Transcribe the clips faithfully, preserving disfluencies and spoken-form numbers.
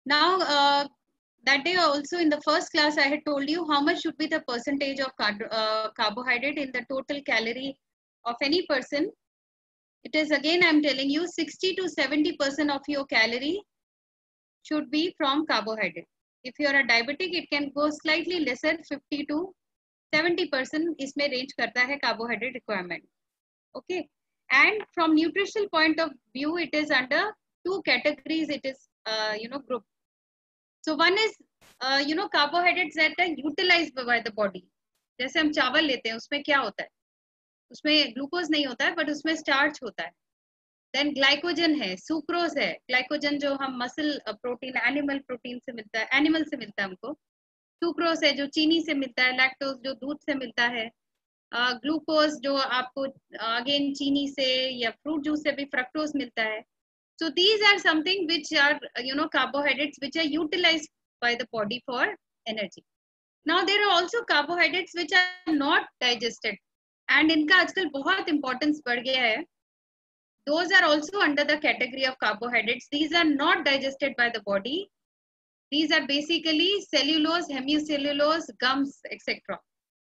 Now, uh, that day also in the first class, I had told you how much should be the percentage of car uh, carbohydrate in the total calorie of any person. It is again, I'm telling you, sixty to seventy percent of your calorie should be from carbohydrate. If you are a diabetic, it can go slightly lesser, fifty to seventy percent इसमें range करता है carbohydrate requirement. Okay. And from nutritional point of view, it is under two categories. It is, uh, you know, group. So one is, uh, you know, carbohydrates that are utilized by the body. जैसे हम चावल लेते हैं, उसमें क्या होता है? उसमें ग्लूकोज नहीं होता है, बट उसमें स्टार्च होता है. देन ग्लाइकोजन है, सुक्रोज है. ग्लाइकोजन जो हम मसल प्रोटीन, एनिमल प्रोटीन से मिलता है, एनिमल से मिलता है हमको. सुक्रोज है जो चीनी से मिलता है, लैक्टोज जो दूध से मिलता है, ग्लूकोज uh, जो आपको अगेन uh, चीनी से या फ्रूट जूस से भी फ्रक्टोज मिलता है. So these are something which are, you know, carbohydrates which are utilized by the body for energy. Now there are also carbohydrates which are not digested, and इनका आजकल बहुत importance बढ़ गया है. Those are also under the category of carbohydrates. These are not digested by the body. These are basically cellulose, hemicellulose, gums, et cetera.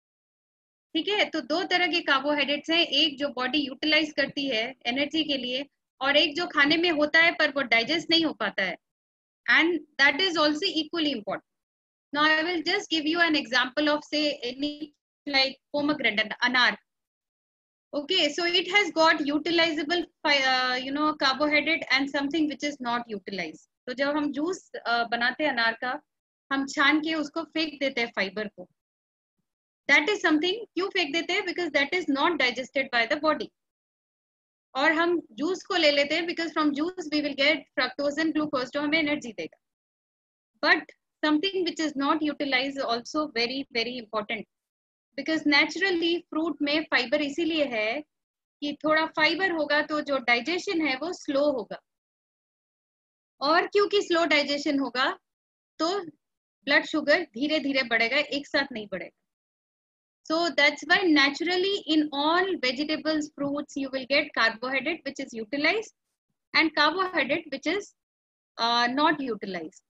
ठीक है, तो दो तरह के कार्बोहाइड्रेट्स हैं. एक जो बॉडी यूटिलाइज करती है एनर्जी के लिए, और एक जो खाने में होता है पर वो डाइजेस्ट नहीं हो पाता है. And that is also equally important. Now I will just give you an example of say any like pomegranate, अनार. Okay, so it has got utilisable you know carbohydrate and something which is not utilised. तो जब हम juice uh, बनाते हैं अनार का, हम छान के उसको फेंक देते हैं फाइबर को. दैट इज समथिंग, क्यों फेंक देते हैं? Because that is not digested by the body. और हम जूस को ले लेते हैं because from juice we will get fructose and glucose जो हमें एनर्जी देगा. But something which is not utilise also very very important, because naturally fruit में फाइबर इसीलिए है कि थोड़ा फाइबर होगा तो जो डाइजेशन है वो स्लो होगा. और क्योंकि स्लो डाइजेशन होगा तो ब्लड शुगर धीरे धीरे बढ़ेगा, एक साथ नहीं बढ़ेगा. So that's why naturally in all vegetables, fruits, you will get carbohydrate which is utilized and carbohydrate which is uh, not utilized.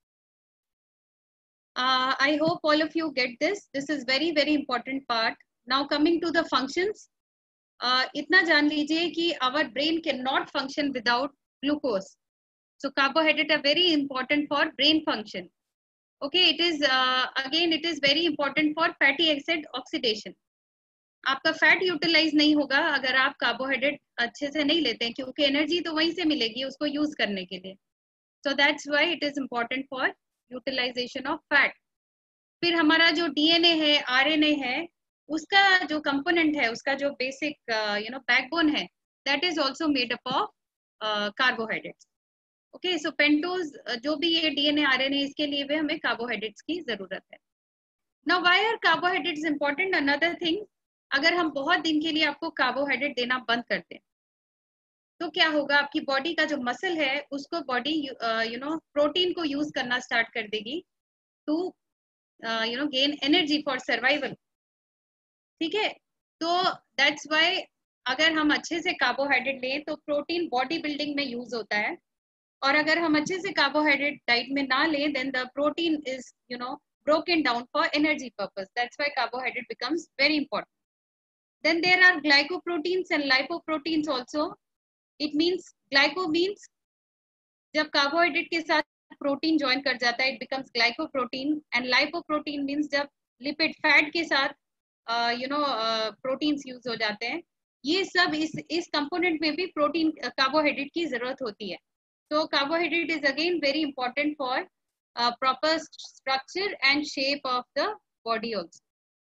Uh, I hope all of you get this. This is very, very important part. Now coming to the functions. Uh, itna jaan lijiye ki our brain cannot function without glucose. So carbohydrate are very important for brain function. Okay, it is uh, again it is very important for fatty acid oxidation. आपका fat utilise नहीं होगा अगर आप carbohydrate अच्छे से नहीं लेते हैं, क्योंकि एनर्जी तो वहीं से मिलेगी उसको यूज करने के लिए. So that's why it is important for utilisation of fat. फिर हमारा जो डीएनए है, आरएनए है, उसका जो कंपोनेंट है, उसका जो बेसिक यू नो बैकबोन है, that is also made up of carbohydrates. Okay, so pentose जो भी ये डीएनए आरएनए, इसके लिए भी हमें कार्बोहाइड्रेट्स की जरूरत है. Now why are carbohydrates important? Another thing, अगर हम बहुत दिन के लिए आपको कार्बोहाइड्रेट देना बंद कर दें तो क्या होगा? आपकी बॉडी का जो मसल है उसको बॉडी यू नो प्रोटीन को यूज करना स्टार्ट कर देगी to you know gain energy for survival. ठीक है, तो दैट्स व्हाई अगर हम अच्छे से कार्बोहाइड्रेट लें तो प्रोटीन बॉडी बिल्डिंग में यूज होता है, और अगर हम अच्छे से कार्बोहाइड्रेट डाइट में ना लें then the protein is you know broken down for energy purpose. That's why carbohydrate becomes very important. Then there are glycoproteins and lipoproteins also. It means glyco means जब कार्बोहाइड्रेट के साथ protein join कर जाता है, it becomes glycoprotein, and lipoprotein means जब lipid fat के साथ you know proteins use हो जाते हैं. ये सब इस इस कंपोनेंट में भी प्रोटीन कार्बोहाइड्रेट की जरूरत होती है. तो carbohydrate is again very important for proper structure and shape of the body also.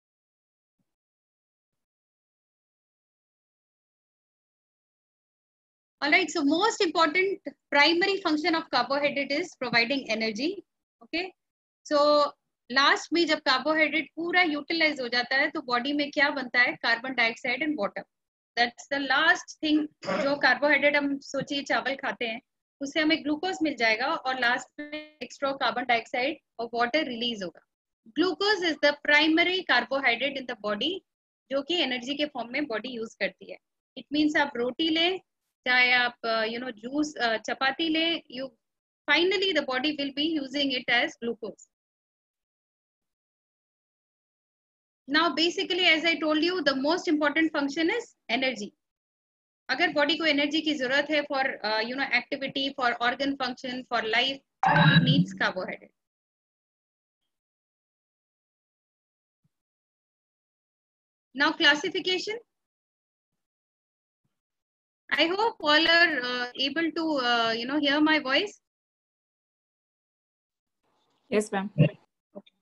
All right, so most important primary function of carbohydrate is providing energy. Okay, so last में जब carbohydrate पूरा utilise हो जाता है तो body में क्या बनता है? Carbon dioxide and water. That's the last thing. जो कार्बोहाइड्रेट हम सोचिए चावल खाते हैं उससे हमें ग्लूकोज मिल जाएगा और लास्ट में एक्स्ट्रा कार्बन डाइऑक्साइड और वाटर रिलीज होगा. Glucose is the primary carbohydrate in the body जो कि एनर्जी के फॉर्म में बॉडी यूज करती है. इट मीन्स आप रोटी लें, चाहे आप यू नो जूस चपाती लें, you finally the body will be using it as glucose. Now basically, as I told you, the most important function is energy. अगर body को energy की जरूरत है for uh, you know activity, for organ function, for life, it needs carbohydrate. Now classification. I hope all are uh, able to uh, you know hear my voice. Yes, ma'am. Okay.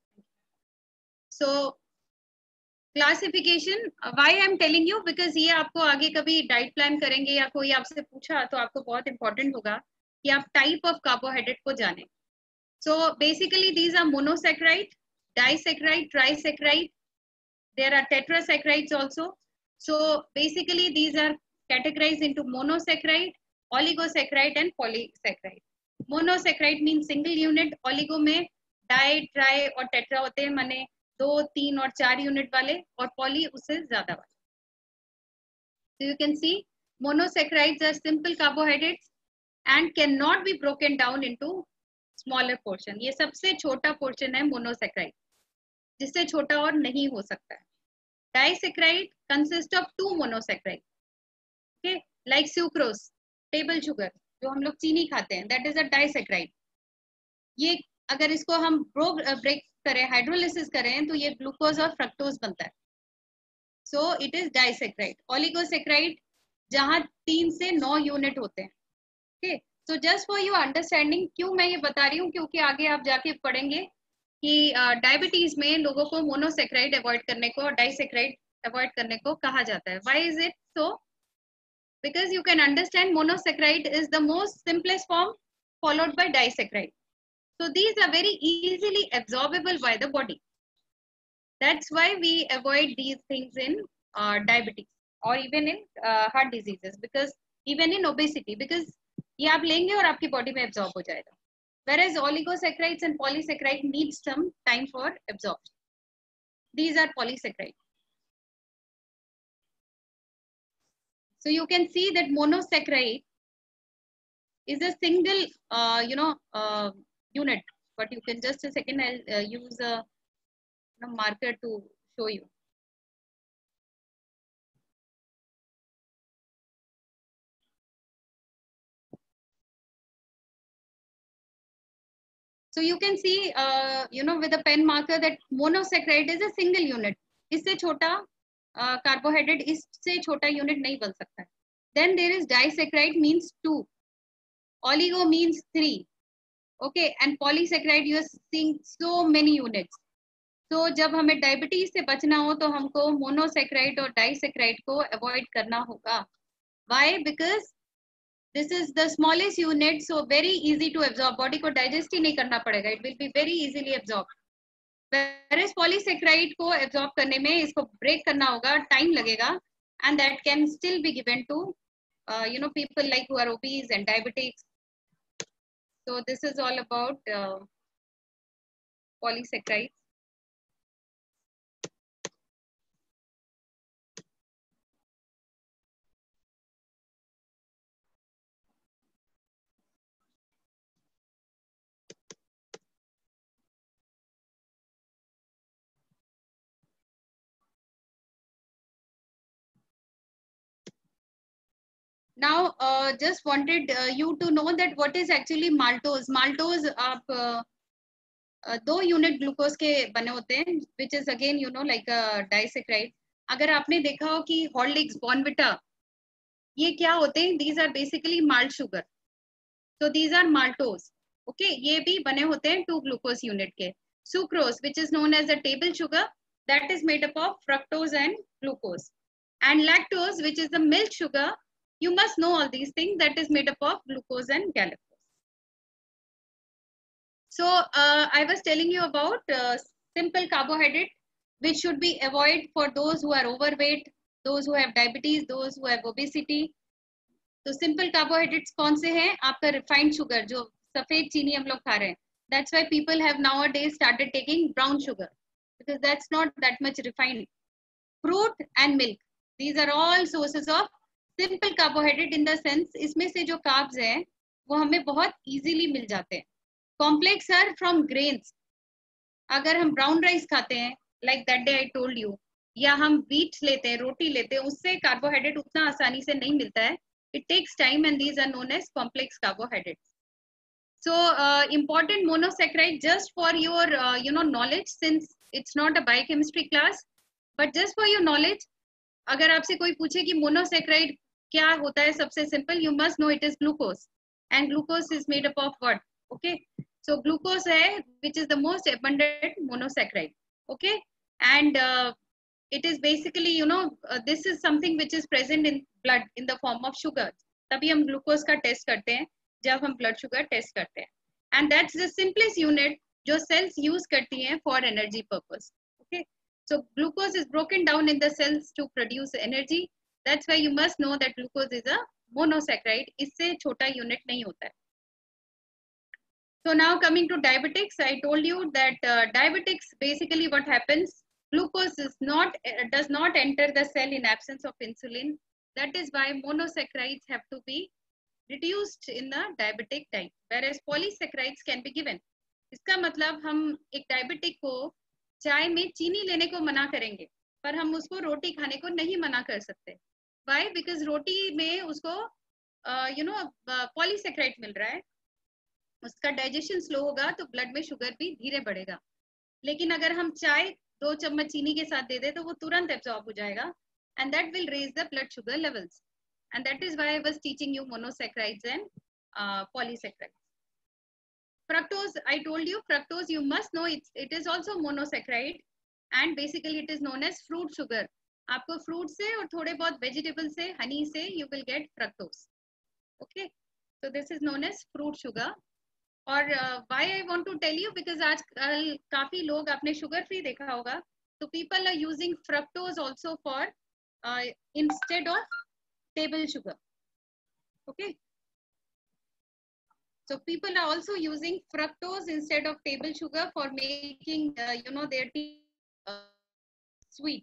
So classification why I am telling you because ये आपको आगे कभी diet plan करेंगे या कोई आपसे पूछा तो आपको बहुत इंपॉर्टेंट होगा कि आप टाइप ऑफ कार्बोहाइड्रेट को जाने. So basically these are monosaccharide, disaccharide, trisaccharide, there are tetrasaccharides also. So basically these are categorised into monosaccharide, oligosaccharide and polysaccharide. Monosaccharide mean single unit, oligo में डाई, ट्राई और tetra होते हैं, माने दो, तीन और चार यूनिट वाले, और पॉली उससे ज्यादा वाले. So you can see monosaccharides are simple carbohydrates and cannot be broken down into smaller portion. ये सबसे छोटा पोर्शन है मोनोसैकेराइड, जिससे छोटा और नहीं हो सकता है. Disaccharide consist of two monosaccharides, okay, like sucrose, table sugar जो हम लोग चीनी खाते हैं, that is a disaccharide. ये अगर इसको हम ब्रेक करें, हाइड्रोलिसिस करें, तो ये ग्लूकोज और फ्रक्टोज बनता है. So it is disaccharide. Oligosaccharide जहां तीन से नौ यूनिट होते हैं. Okay, so just for your understanding, क्यों मैं ये बता रही हूँ, क्योंकि आगे आप जाके पढ़ेंगे कि डायबिटीज uh, में लोगों को मोनोसैकेराइड अवॉइड करने को और डाइसैकेराइड अवॉइड करने को कहा जाता है. Why is it so? Because you can understand monosaccharide is the most simplest form followed by disaccharide. So these are very easily absorbable by the body. That's why we avoid these things in uh, diabetes or even in uh, heart diseases, because even in obesity, because ये आप लेंगे और आपकी body में absorb हो जाएगा. Whereas oligosaccharides and polysaccharides need some time for absorption. These are polysaccharides. So you can see that monosaccharide is a single, uh, you know, uh, unit, but you can just a second I'll uh, use a, a marker to show you. So you can see uh, you know with a pen marker that monosaccharide is a single unit. इससे छोटा carbohydrate uh, इससे छोटा unit नहीं बन सकता है. Then there is disaccharide means two, oligo means three. Okay, and polysaccharide you are seeing so many units. So जब हमें डायबिटीज से बचना हो तो हमको मोनोसैकेराइड और डाइसैकेराइड को अवॉइड करना होगा. Why? Because this is the smallest unit, so very easy to absorb. Body को digest ही नहीं करना पड़ेगा. It will be very easily absorbed. Whereas polysaccharide को absorb करने में इसको break करना होगा, time लगेगा, and that can still be given to uh, you know people like who are obese and diabetics. So this is all about uh, polysaccharides. Now, uh, just wanted uh, you to know that what is actually maltose. Maltose आप uh, uh, दो unit glucose के बने होते हैं, which is again you know like a disaccharide. अगर आपने देखा हो कि हॉर्लिक्स, बॉर्नविटा, ये क्या होते हैं? These are basically malt sugar. So these are maltose. Okay, ये भी बने होते हैं टू ग्लूकोज यूनिट के. Sucrose, which is known as a table sugar, that is made up of fructose and glucose. And lactose, which is the milk sugar, you must know all these things, that is made up of glucose and galactose. So uh, I was telling you about uh, simple carbohydrate, which should be avoided for those who are overweight, those who have diabetes, those who have obesity. तो simple carbohydrates कौन से हैं? आपका refined sugar, जो सफेद चीनी हम लोग खा रहे हैं. That's why people have nowadays started taking brown sugar, because that's not that much refined. Fruit and milk, these are all sources of simple carbohydrate, in the sense इसमें से जो carbs हैं वो हमें बहुत इजीली मिल जाते हैं. Complex are from grains. अगर हम ब्राउन राइस खाते हैं, like that day I told you, या हम व्हीट लेते हैं, रोटी लेते हैं, उससे कार्बोहाइड्रेट उतना आसानी से नहीं मिलता है. It takes time and these are known as complex carbohydrates. So uh, important monosaccharide, just for your uh, you know knowledge, since it's not a biochemistry class, but just for your knowledge, अगर आपसे कोई पूछे कि monosaccharide क्या होता है, सबसे simple, you must know it is glucose, and glucose is made up of what? Okay, so glucose है which is the most abundant monosaccharide. Okay, and uh, it is basically you know uh, this is something which is present in blood in the form of sugar. तभी हम glucose का test करते हैं जब हम blood sugar test करते हैं. And that's the simplest unit जो सेल्स यूज करती हैं for energy purpose. Okay, so glucose is broken down in the cells to produce energy. That's why you must know that glucose is a monosaccharide. इससे छोटा unit नहीं होता है. So now coming to diabetics, I told you that uh, diabetics, basically what happens, glucose is not uh, does not enter the cell in absence of insulin. That is why monosaccharides have to be reduced in the diabetic diet, whereas polysaccharides can be given. इसका मतलब हम एक diabetic को चाय में चीनी लेने को मना करेंगे, पर हम उसको रोटी खाने को नहीं मना कर सकते. Why? Because रोटी में उसको यू नो पॉलीसेक्राइड मिल रहा है, उसका डाइजेशन स्लो होगा तो ब्लड में शुगर भी धीरे बढ़ेगा. लेकिन अगर हम चाय दो चम्मच चीनी के साथ दे दे तो वो तुरंत एब्जॉर्ब हो जाएगा, and that will raise the blood sugar levels. And that is why I was teaching you monosaccharides and polysaccharides. Fructose, I told you, fructose you must know it, it is also monosaccharide, and basically it is known as fruit sugar. आपको fruit से और थोड़े बहुत vegetable से, honey से you will get fructose. Okay, so this is known as fruit sugar. और why I want to tell you, because आजकल काफी लोग आपने sugar free देखा होगा, so people are using fructose also for uh, instead of table sugar. Okay, so people are also using fructose instead of table sugar for making uh, you know their tea uh, sweet.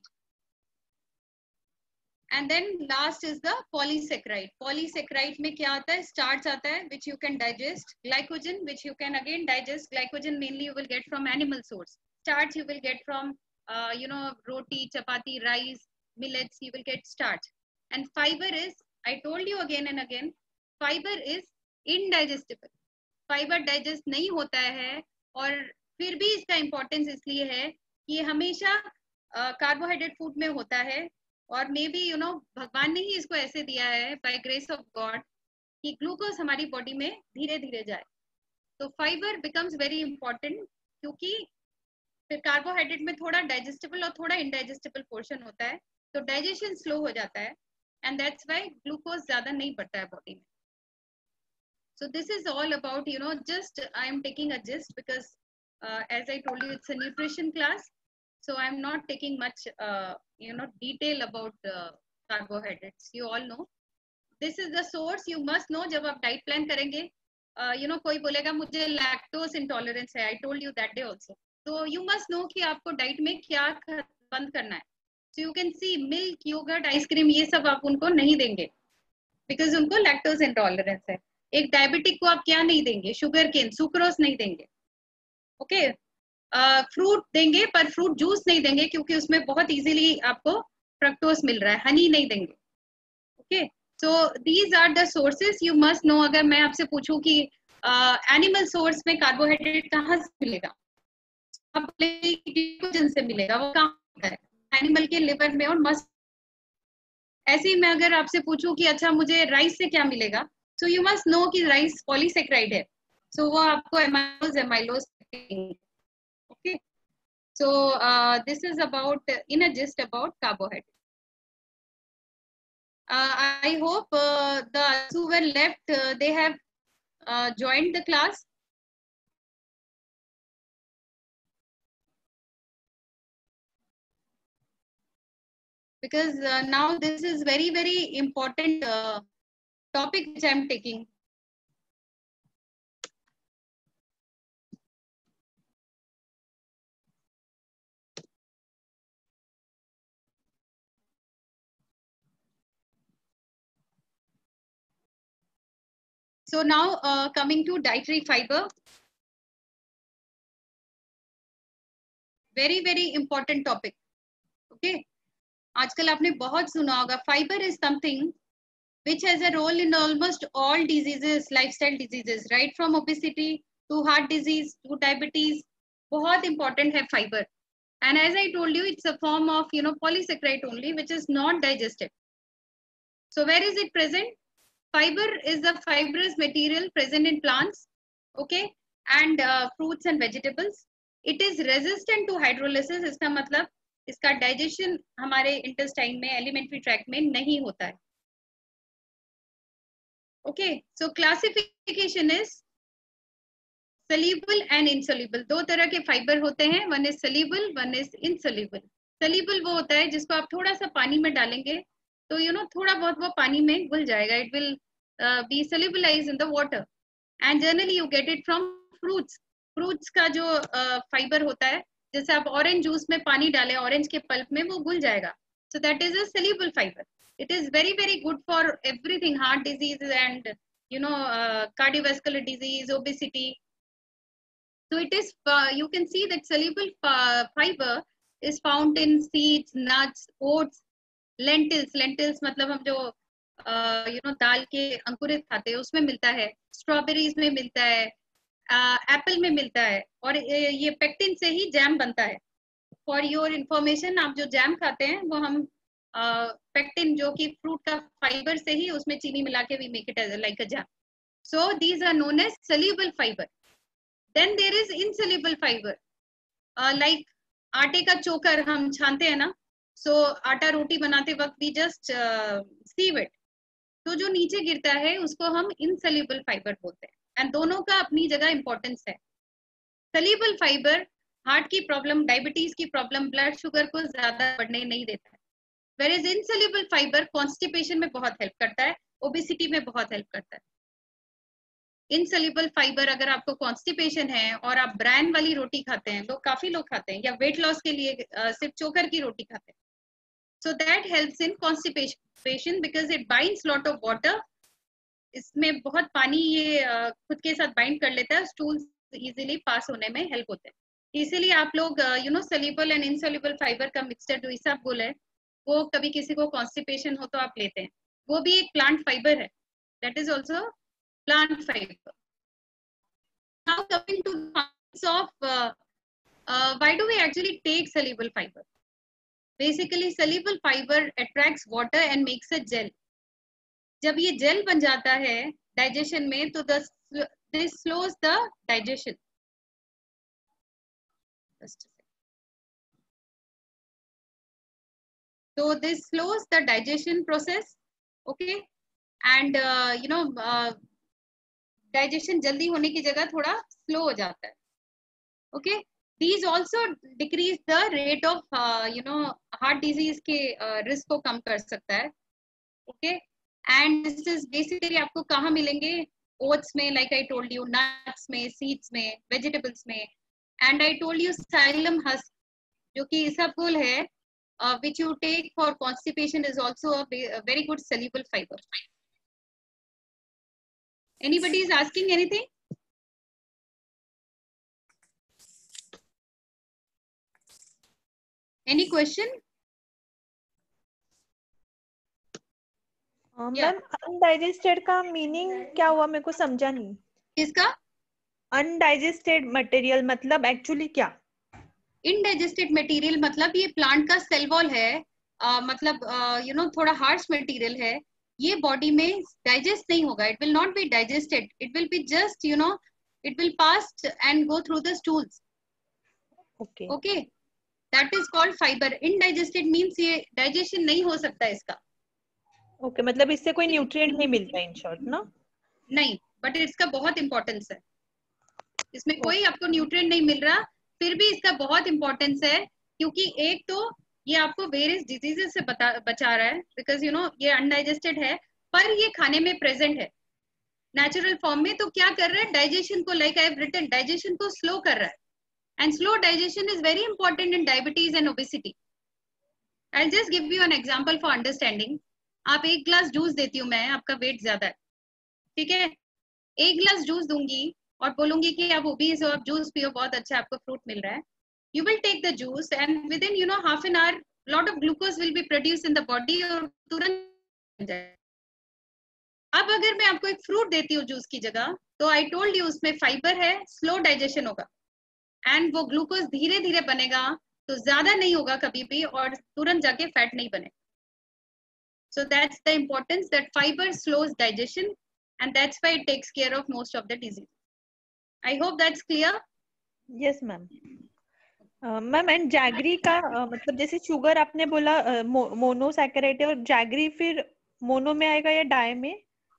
And then last is the polysaccharide. Polysaccharide में क्या आता है? Starch आता है, which you can digest. Glycogen, which you can again digest. Glycogen mainly you will get from animal source. Starch you will get from uh, you know roti, chapati, rice, millets. You will get starch. And fiber is, I told you again and again, fiber is indigestible. Fibre digest नहीं होता है, और फिर भी इसका importance इसलिए है कि हमेशा कार्बोहाइड्रेट फूड में होता है, और मे बी यू नो भगवान ने ही इसको ऐसे दिया है बाय ग्रेस ऑफ गॉड कि ग्लूकोज हमारी बॉडी में धीरे धीरे जाए. तो फाइबर बिकम्स वेरी इंपॉर्टेंट, क्योंकि फिर कार्बोहाइड्रेट में थोड़ा डाइजेस्टेबल और थोड़ा इनडाइजेस्टेबल पोर्शन होता है, तो डाइजेशन स्लो हो जाता है, एंड दैट्स व्हाई ग्लूकोज ज्यादा नहीं बढ़ता है बॉडी में. So this is all about, you know, just I am taking a gist because uh, as I told you, it's a nutrition class. So I'm not taking much, uh, you know, detail about uh, carbohydrates. You all know. This is the source you must know. जब आप diet plan करेंगे, uh, you know, कोई बोलेगा मुझे lactose intolerance है. I told you that day also. So you must know कि आपको diet में क्या बंद करना है. So you can see milk, yogurt, ice cream ये सब आप उनको नहीं देंगे because उनको lactose intolerance है. एक डायबिटिक को आप क्या नहीं देंगे? शुगर केन, सुक्रोज नहीं देंगे. ओके, फ्रूट देंगे पर फ्रूट जूस नहीं देंगे क्योंकि उसमें बहुत इजीली आपको फ्रक्टोज मिल रहा है. हनी नहीं देंगे. Okay, so these are the sources you must know. अगर मैं आपसे पूछूं कि एनिमल uh, सोर्स में कार्बोहाइड्रेट कहाँ से मिलेगा? ग्लाइकोजन से मिलेगा. वो कहाँ होता है? एनिमल के लिवर में और मस्ट. ऐसे ही मैं अगर आपसे पूछूं कि अच्छा मुझे राइस से क्या मिलेगा, so you must know कि राइस पॉलीसेक्राइड है, so वो आपको amylose amylose. okay, so uh, this is about uh, in a gist about carbohydrate. uh, I hope uh, the who were left uh, they have uh, joined the class. Because uh, now this is very very important uh, topic which I am taking. So now uh, coming to dietary fiber. Very very important topic. Okay. आजकल आपने बहुत सुना होगा, fiber is something which has a role in almost all diseases, lifestyle diseases, right from obesity to heart disease to diabetes. बहुत important है fiber. And as I told you, it's a form of, you know, polysaccharide only, which is not digested. So where is it present? Fiber is the fibrous material present in plants, okay, and uh, fruits and vegetables. It is resistant to hydrolysis. इसका मतलब इसका digestion हमारे intestine में, alimentary tract में नहीं होता है. Okay, so classification is soluble and insoluble. दो तरह के फाइबर होते हैं, one is soluble, one is insoluble. Soluble वो होता है जिसको आप थोड़ा सा पानी में डालेंगे तो you know थोड़ा बहुत वो पानी में घुल जाएगा. It will uh, be solubilized in the water, and generally you get it from fruits. Fruits का जो फाइबर uh, होता है, जैसे आप ऑरेंज जूस में पानी डालें, ऑरेंज के पल्प में वो घुल जाएगा. So that is a soluble fiber. It is very very good for everything, heart disease and you know uh, cardiovascular disease, obesity. So it is, uh, you can see that soluble uh, fiber is found in seeds, nuts, oats, lentils. Lentils मतलब हम जो uh, you know दाल के अंकुरित खाते हैं उसमें मिलता है, स्ट्रॉबेरीज में मिलता है, एप्पल uh, में मिलता है, और ये पेक्टिन से ही जैम बनता है. फॉर योर इंफॉर्मेशन, आप जो जैम खाते हैं वो हम पेक्टिन uh, जो कि फ्रूट का फाइबर से ही उसमें चीनी मिला के we make it like a jam. So these are known as soluble fiber. Then there is insoluble fiber, uh, like आटे का चोकर हम छानते हैं ना, so आटा रोटी बनाते वक्त we just uh, sieve it. तो जो नीचे गिरता है उसको हम insoluble fiber बोलते हैं, and दोनों का अपनी जगह इम्पोर्टेंस है. Soluble fiber हार्ट की प्रॉब्लम, डायबिटीज की प्रॉब्लम, ब्लड शुगर को ज्यादा बढ़ने नहीं देता है. Whereas insoluble fiber कॉन्स्टिपेशन में बहुत हेल्प करता है, ओबेसिटी में बहुत हेल्प करता है. इनसोल्यूबल फाइबर, अगर आपको कॉन्स्टिपेशन है और आप ब्रांड वाली रोटी खाते हैं, लोग काफी लोग खाते हैं, या वेट लॉस के लिए uh, सिर्फ चोकर की रोटी खाते हैं, so that helps in constipation because it binds lot of water. इसमें बहुत पानी ये uh, खुद के साथ बाइंड कर लेता है, स्टूल्स इजीली पास होने में हेल्प होते हैं. इसीलिए आप लोग you know soluble and insoluble fibre का मिक्सचर जो इसबगोल है, वो कभी किसी को कॉन्स्टिपेशन हो तो आप लेते हैं. वो भी एक प्लांट फाइबर है, that is also plant fiber. Now coming to the parts of uh, uh, why do we actually take soluble fiber? Basically soluble fiber attracts water and makes a gel. जब ये jail बन जाता है digestion में तो the, this slows the digestion. So this slows the digestion process, okay, and uh, you know uh, digestion जल्दी होने की जगह थोड़ा स्लो हो जाता है. Okay, these also decrease the rate of you know heart disease के रिस्क uh, को कम कर सकता है. Okay, and this is basically आपको कहाँ मिलेंगे? ओट्स में, like I told you, nuts में, सीड्स में, वेजिटेबल्स में, and I told you psyllium husk जो कि इसबगोल है, which you take for constipation, is also a very good soluble fibre. Anybody is asking anything? Any question? Ma'am yeah. Undigested का meaning क्या हुआ? मेरे को समझा नहीं. किसका? अनडाइजेस्टेड मटेरियल मतलब एक्चुअली क्या? इनडाइजेस्टेड मटेरियल मतलब ये प्लांट का सेल वॉल है, uh, मतलब यू नो थोड़ा हार्श मटेरियल है, ये बॉडी में डाइजेस्ट नहीं होगा. It will not be digested, it will be just you know it will pass and go through the stools. Okay okay, that is called fibre. Indigested means ये digestion नहीं हो सकता इसका. ओके okay, मतलब इससे कोई न्यूट्रिएंट नहीं मिलता इन शॉर्ट ना? नहीं, बट इसका बहुत इंपॉर्टेंस है. इसमें okay. कोई आपको न्यूट्रिएंट नहीं मिल रहा, फिर भी इसका बहुत इंपॉर्टेंस है, क्योंकि एक तो ये आपको वेरियस डिजीजेस से बता बचा रहा है, बिकॉज यू नो ये अनडाइजेस्टेड है पर ये खाने में प्रेजेंट है नेचुरल फॉर्म में. तो क्या कर रहा है? डाइजेशन को, like I have written, digestion को स्लो कर रहा है, and slow digestion is very important in diabetes and obesity. I just give you an example for understanding. आप एक ग्लास जूस देती हूँ मैं, आपका वेट ज्यादा है, ठीक है, एक गिलास जूस दूंगी और बोलूंगी कि आप ओबीज हो, आप जूस पियो, बहुत अच्छा आपको फ्रूट मिल रहा है, you will take the juice and within you know half an hour lot of glucose will be produced in the body और तुरंत जाए। अब अगर मैं आपको एक फ्रूट देती हूँ जूस की जगह, तो आई टोल्ड यू उसमें फाइबर है, स्लो डाइजेशन होगा एंड वो ग्लूकोज धीरे धीरे बनेगा, तो ज्यादा नहीं होगा कभी भी और तुरंत जाके फैट नहीं बनेगा। So that's the importance that fiber slows digestion and that's why it takes care of most of the disease. I hope that's clear. Yes ma'am. Ma'am and jaggery का uh, मतलब जैसे शुगर आपने बोला monosaccharide है, और jaggery फिर mono में आएगा या डाई में?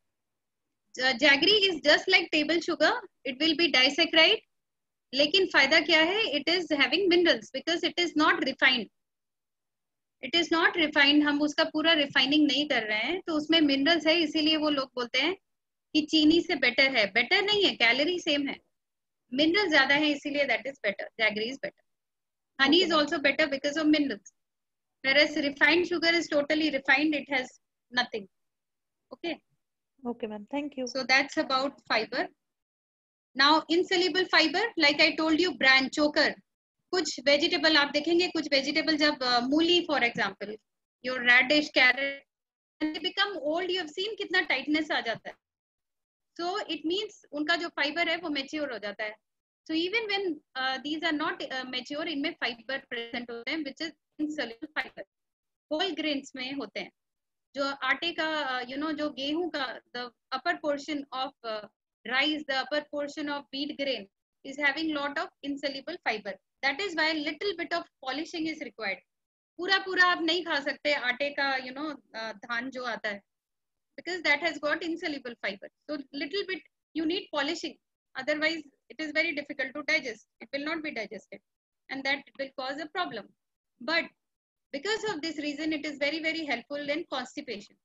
Jaggery is just like table sugar, it will be disaccharide, लेकिन फायदा क्या है, it is having minerals because it is not refined, it is not refined, हम उसका पूरा रिफाइनिंग नहीं कर रहे हैं, तो उसमें मिनरल्स है, इसीलिए वो लोग बोलते हैं कि चीनी से बेटर है। बेटर नहीं है, कैलोरी सेम है, मिनरल ज्यादा है, इसीलिए that is better, jaggery is better. Honey Okay, is ma'am. also better because of minerals, whereas refined sugar is totally refined, it has nothing. Okay. Okay, ma'am. Thank you. So that's about fiber. Now insoluble fiber, like I told you, bran, choker, कुछ vegetable आप देखेंगे, कुछ vegetable जब uh, मूली for example, your radish, carrot, and they become old, you have seen कितना tightness आ जाता है, so it means उनका जो fiber है वो mature हो जाता है। So even when uh, these are not uh, mature, इनमें fiber present होते हैं, which is insoluble fiber. Whole grains में होते हैं, जो आटे का you know जो गेहूं का the upper portion of uh, rice, the upper portion of wheat grain is having lot of insoluble fiber. That is why little bit of polishing is required. पूरा पूरा आप नहीं खा सकते आटे का you know uh, धान जो आता है, because that has got insoluble fiber. So little bit you need polishing. Otherwise, it is very difficult to digest. It will not be digested, and that will cause a problem. But because of this reason, it is very very helpful in constipation.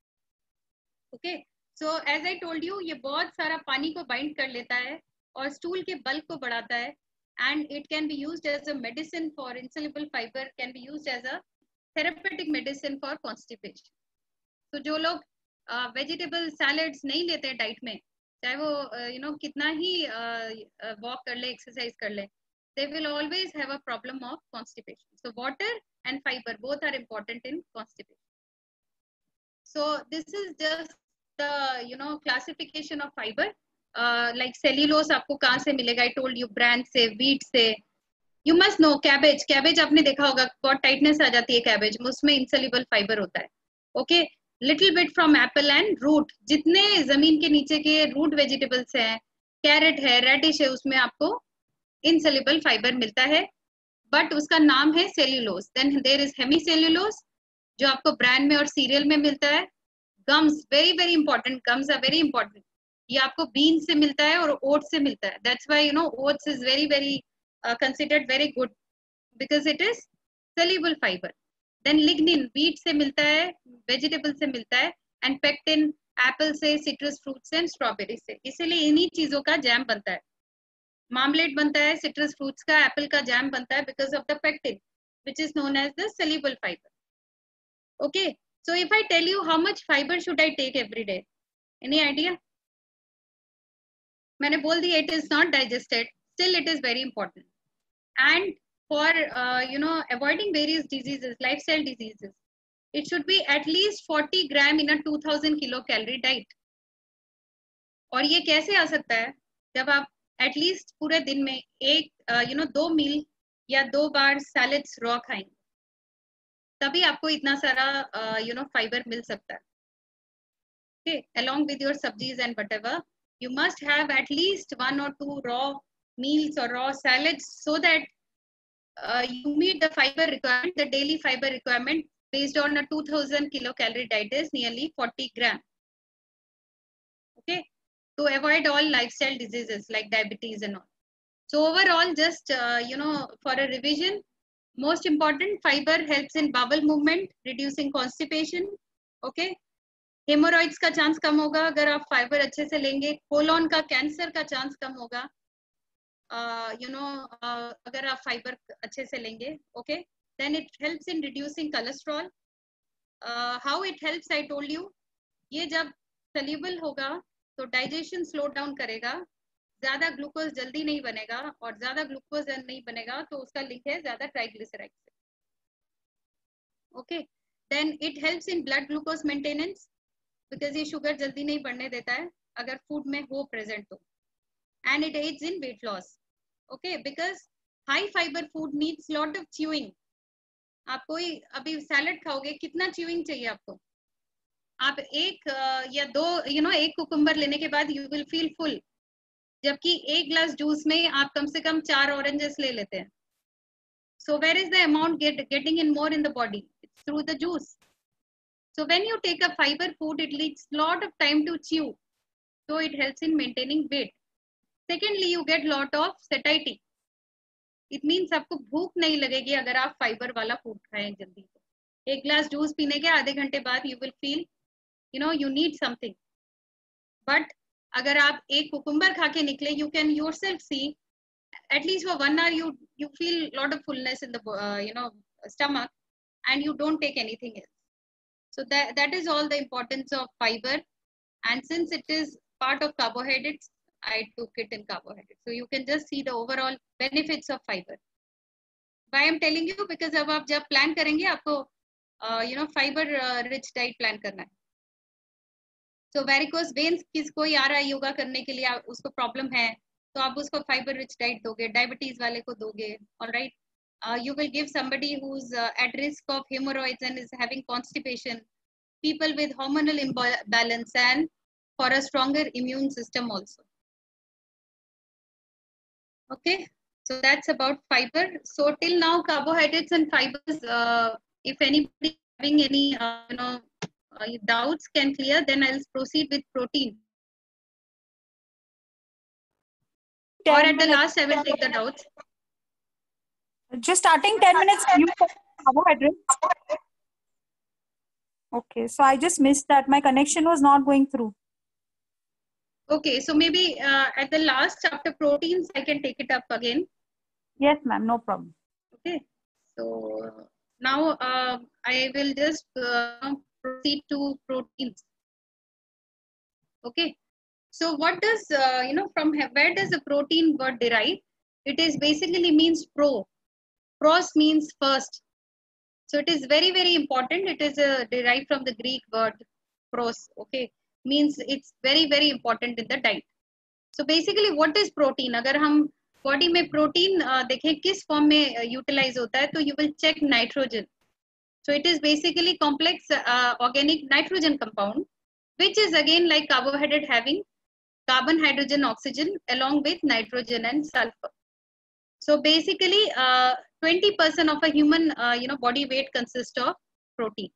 Okay. So as I told you, ये बहुत सारा पानी को bind कर लेता है और stool के bulk को बढ़ाता है, and it can be used as a medicine for insoluble fiber, can be used as a therapeutic medicine for constipation. So जो लोग वेजिटेबल uh, सैलड्स नहीं लेते डाइट में, चाहे वो यू uh, नो कितना ही वॉक uh, कर ले, एक्सरसाइज कर ले, they will always have a problem of constipation. So water and fiber both are important in constipation. So this is just the you know classification of fiber. uh, like cellulose आपको कहाँ से मिलेगा? I told you bran से, wheat से. You must know cabbage. Cabbage आपने देखा होगा, बहुत tightness आ जाती है cabbage में, उसमें insoluble fiber होता है. Okay. Little bit from apple and root. जितने जमीन के नीचे के root vegetables हैं, carrot है, radish है, उसमें आपको insoluble fiber मिलता है, but उसका नाम है cellulose. Then there is hemicellulose, जो आपको bran में और cereal में मिलता है. Gums, very very important. Gums are very important. ये आपको beans से मिलता है और oats से मिलता है. That's why you know oats is very very uh, considered very good because it is soluble fiber. Then lignin wheat से मिलता है, vegetable से मिलता है, and pectin apple से, citrus fruits and strawberry से. इसीलिए इन्हीं चीजों का जैम बनता है, marmalade बनता है, citrus fruits का, apple का जैम बनता है because of the pectin, which is known as the soluble fiber. Okay, so if I tell you how much fiber should I take every day, any idea? मैंने बोल दिया it is not digested, still it is very important. And for uh, you know avoiding various diseases, lifestyle diseases, it should be at least forty gram in a two thousand kilocalorie diet. और ये कैसे आ सकता है? जब आप at least पूरे दिन में एक uh, you know दो मील या दो बार सैलेड्स रॉ खाएंगे, तभी आपको इतना सारा uh, you know फाइबर मिल सकता है. Okay, along with your subsies and whatever, you must have at least one or two raw meals or raw salads so that Uh, you meet the fiber requirement. The daily fiber requirement based on a two thousand kilocalorie diet is nearly forty gram. Okay, to avoid all lifestyle diseases like diabetes and all. So overall, just uh, you know, for a revision, most important, fiber helps in bowel movement, reducing constipation. Okay, hemorrhoids का chance कम होगा अगर आप fiber अच्छे से लेंगे. Colon का cancer का chance कम होगा. Uh, you know uh, अगर आप फाइबर अच्छे से लेंगे. Okay, then it helps in reducing cholesterol. uh, how it helps I told you, ये जब soluble होगा तो डाइजेशन स्लो डाउन करेगा, ज्यादा ग्लूकोज जल्दी नहीं बनेगा, और ज्यादा ग्लूकोज नहीं बनेगा तो उसका लिंक है ज्यादा ट्राइग्लिसराइड से. Okay, then it helps in blood glucose maintenance, because ये शुगर जल्दी नहीं बढ़ने देता है अगर फूड में हो प्रेजेंट तो. And it aids in weight loss. Okay, because high fibre food needs lot of chewing. आप कोई अभी सैलड खाओगे, कितना च्यूइंग चाहिए आपको? आप एक या दो यू नो एक कुकुम्बर लेने के बाद यू विल फील फुल, जबकि एक ग्लास जूस में आप कम से कम चार ऑरेंजेस ले लेते हैं. So where is the amount get, getting in more in the body? It's through the juice. So when you take a fiber food, it needs lot of time to chew. So it helps in maintaining weight. Secondly, you get lot of satiety. It means आपको भूख नहीं लगेगी अगर आप fibre वाला food खाएं जल्दी. एक ग्लास जूस पीने के आधे घंटे बाद you will feel, you know, you need something. But अगर आप एक कुकुम्बर खा के निकले, you can yourself see at least for one hour you you feel lot of fullness in the uh, you know stomach, and you don't take anything else. So that that is all the importance of fiber, and since it is part of carbohydrates, I took it in carbohydrates. So you can just see the overall benefits of fiber. Why I'm telling you, because अब आप जब plan करेंगे आपको uh, you know fiber uh, rich diet plan करना है. So varicose veins किस कोई आ रहा है योगा करने के लिए, उसको problem है तो आप उसको फाइबर रिच डाइट दोगे, डायबिटीज वाले को दोगे. Alright, you will give somebody who is at risk of haemorrhoids and is having constipation, people with hormonal imbalance, and for a stronger immune system also. Okay, so that's about fiber. So till now carbohydrates and fibers, uh, if anybody having any uh, you know uh, doubts can clear, then I'll proceed with protein. Or at the last, I will take the doubts. Just starting ten minutes, you carbohydrates. Okay, so I just missed that. My connection was not going through. Okay, so maybe uh, at the last chapter, proteins, I can take it up again. Yes, ma'am, no problem. Okay, so now uh, I will just uh, proceed to proteins. Okay. So what does, uh, you know, from where does the protein word derive? It is basically means pro. Pros means first. So it is very, very important. It is uh, derived from the Greek word pros. Okay. Means it's very, very important in the diet. So basically what is protein? अगर हम body में protein uh, देखें किस form में uh, utilize होता है, तो you will check nitrogen. So it is basically complex uh, organic nitrogen compound, which is again like carbohydrate having carbon, hydrogen, oxygen along with nitrogen and sulfur. So basically uh, twenty percent of a human uh, you know body weight consists of protein.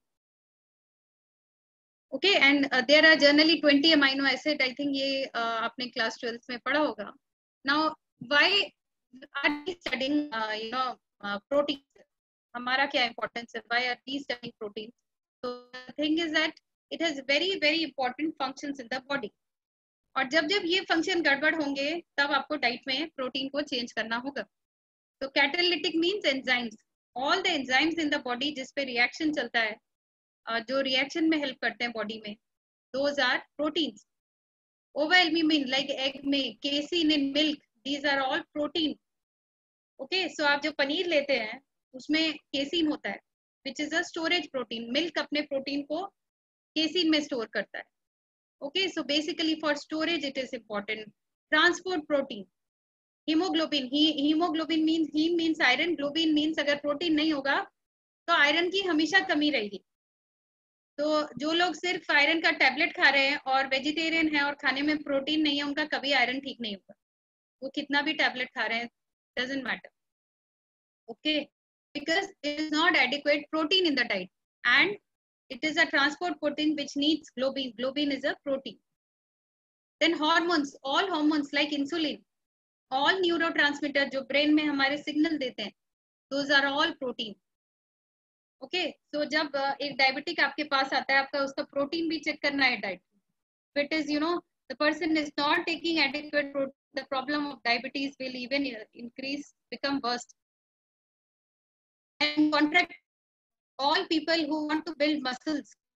Okay, and uh, there are generally twenty amino acid. I think ये uh, आपने class twelfth में पढ़ा होगा. Now why are we studying uh, you know uh, protein? हमारा क्या importance है? Why are we studying protein? So the thing is that it has very very important functions in the body. और जब जब ये फंक्शन गड़बड़ होंगे तब आपको डाइट में प्रोटीन को चेंज करना होगा. तो catalytic means enzymes, all the enzymes in the body जिस पे रिएक्शन चलता है, जो रिएक्शन में हेल्प करते हैं बॉडी में, those are proteins. Overwhelming like egg में, casein in milk, these are all protein. Okay, so आप जो पनीर लेते हैं उसमें केसीन होता है, which is a storage protein. Milk अपने प्रोटीन को केसीन में स्टोर करता है. Okay, so basically for storage it is important. Transport protein, hemoglobin. He hemoglobin means he means iron, globin means अगर प्रोटीन नहीं होगा तो आयरन की हमेशा कमी रहेगी. तो जो लोग सिर्फ आयरन का टैबलेट खा रहे हैं और वेजिटेरियन है और खाने में प्रोटीन नहीं है, उनका कभी आयरन ठीक नहीं होगा, वो कितना भी टैबलेट खा रहे हैं, doesn't matter. Okay, because there is not adequate protein in the diet, and it is a transport protein which needs globin. Globin is a protein. Then hormones, all hormones like insulin, all neurotransmitter जो brain में हमारे signal देते हैं, those are all protein. Okay, so जब एक diabetic आपके पास आता है, आपका उसका protein भी check करना है diet. If it is, you know, the person is not taking adequate protein, the problem of diabetes will even increase, become worse. And contract all people who want to build muscles,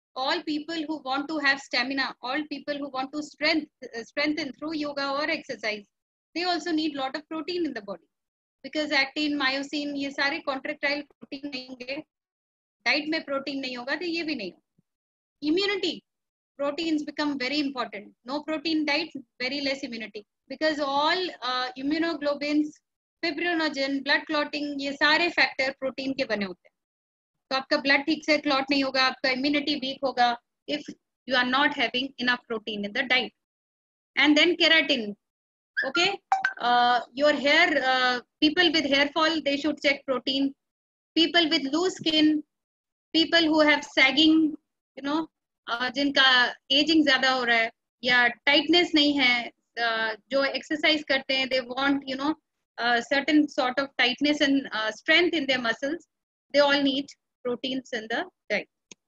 all people who want to have stamina, all people who want to strength, uh, strengthen through yoga or exercise, they also need lot of protein in the body. Because actin, myosin, ये सारे contractile protein नहीं होंगे, diet में protein नहीं होगा तो ये भी नहीं होगा. Immunity, proteins become very important. No protein diet, very less immunity. Because all uh, immunoglobulins, fibrinogen, blood clotting, ये सारे factor protein के बने होते हैं. तो आपका blood ठीक से clot नहीं होगा, आपका immunity weak होगा if you are not having enough protein in the diet. And then keratin. Okay, uh, your hair, uh, people with hair fall, they should check protein. People with loose skin, people who have sagging, you know, uh, जिनका aging ज़्यादा हो रहा है या tightness नहीं है, uh, जो exercise करते हैं, they want, you know, uh, certain sort of tightness and uh, strength in their muscles, they all need proteins in the diet.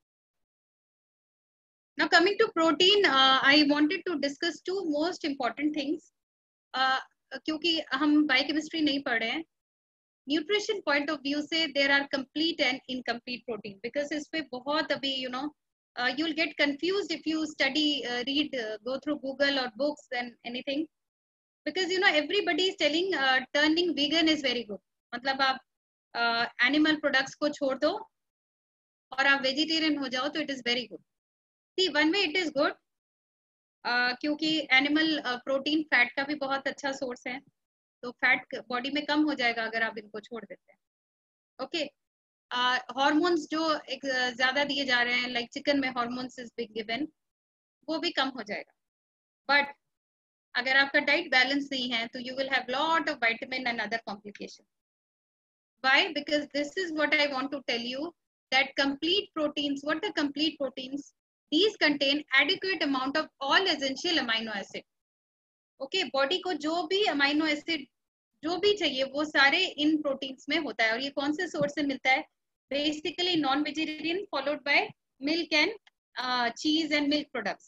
Now coming to protein, uh, I wanted to discuss two most important things. Uh, क्योंकि हम biochemistry नहीं पढ़ रहे हैं, nutrition point of view से there are complete and incomplete protein. Because इस पे बहुत अभी you know you will get confused if you study read go through Google और books and anything. Because you know everybody is telling turning vegan is very good. मतलब आप animal uh, products को छोड़ दो और आप वेजिटेरियन हो जाओ तो it is very good. See one way it is good, Uh, क्योंकि एनिमल प्रोटीन फैट का भी बहुत अच्छा सोर्स है, तो फैट बॉडी में कम हो जाएगा अगर आप इनको छोड़ देते हैं. ओके, हार्मोन्स जो एक ज्यादा दिए जा रहे हैं, लाइक चिकन में हार्मोन्स इज बिग गिवन, वो भी कम हो जाएगा. बट अगर आपका डाइट बैलेंस नहीं है तो you will have lot of vitamin and other complication. Why? Because this is what I want to tell you, that complete proteins, what are complete proteins? These contain adequate amount of all essential amino acid. Okay, body को जो भी amino acid जो भी चाहिए वो सारे इन proteins में होता है. और ये कौन से source से मिलता है? Basically non-vegetarian followed by milk and uh, cheese and milk products.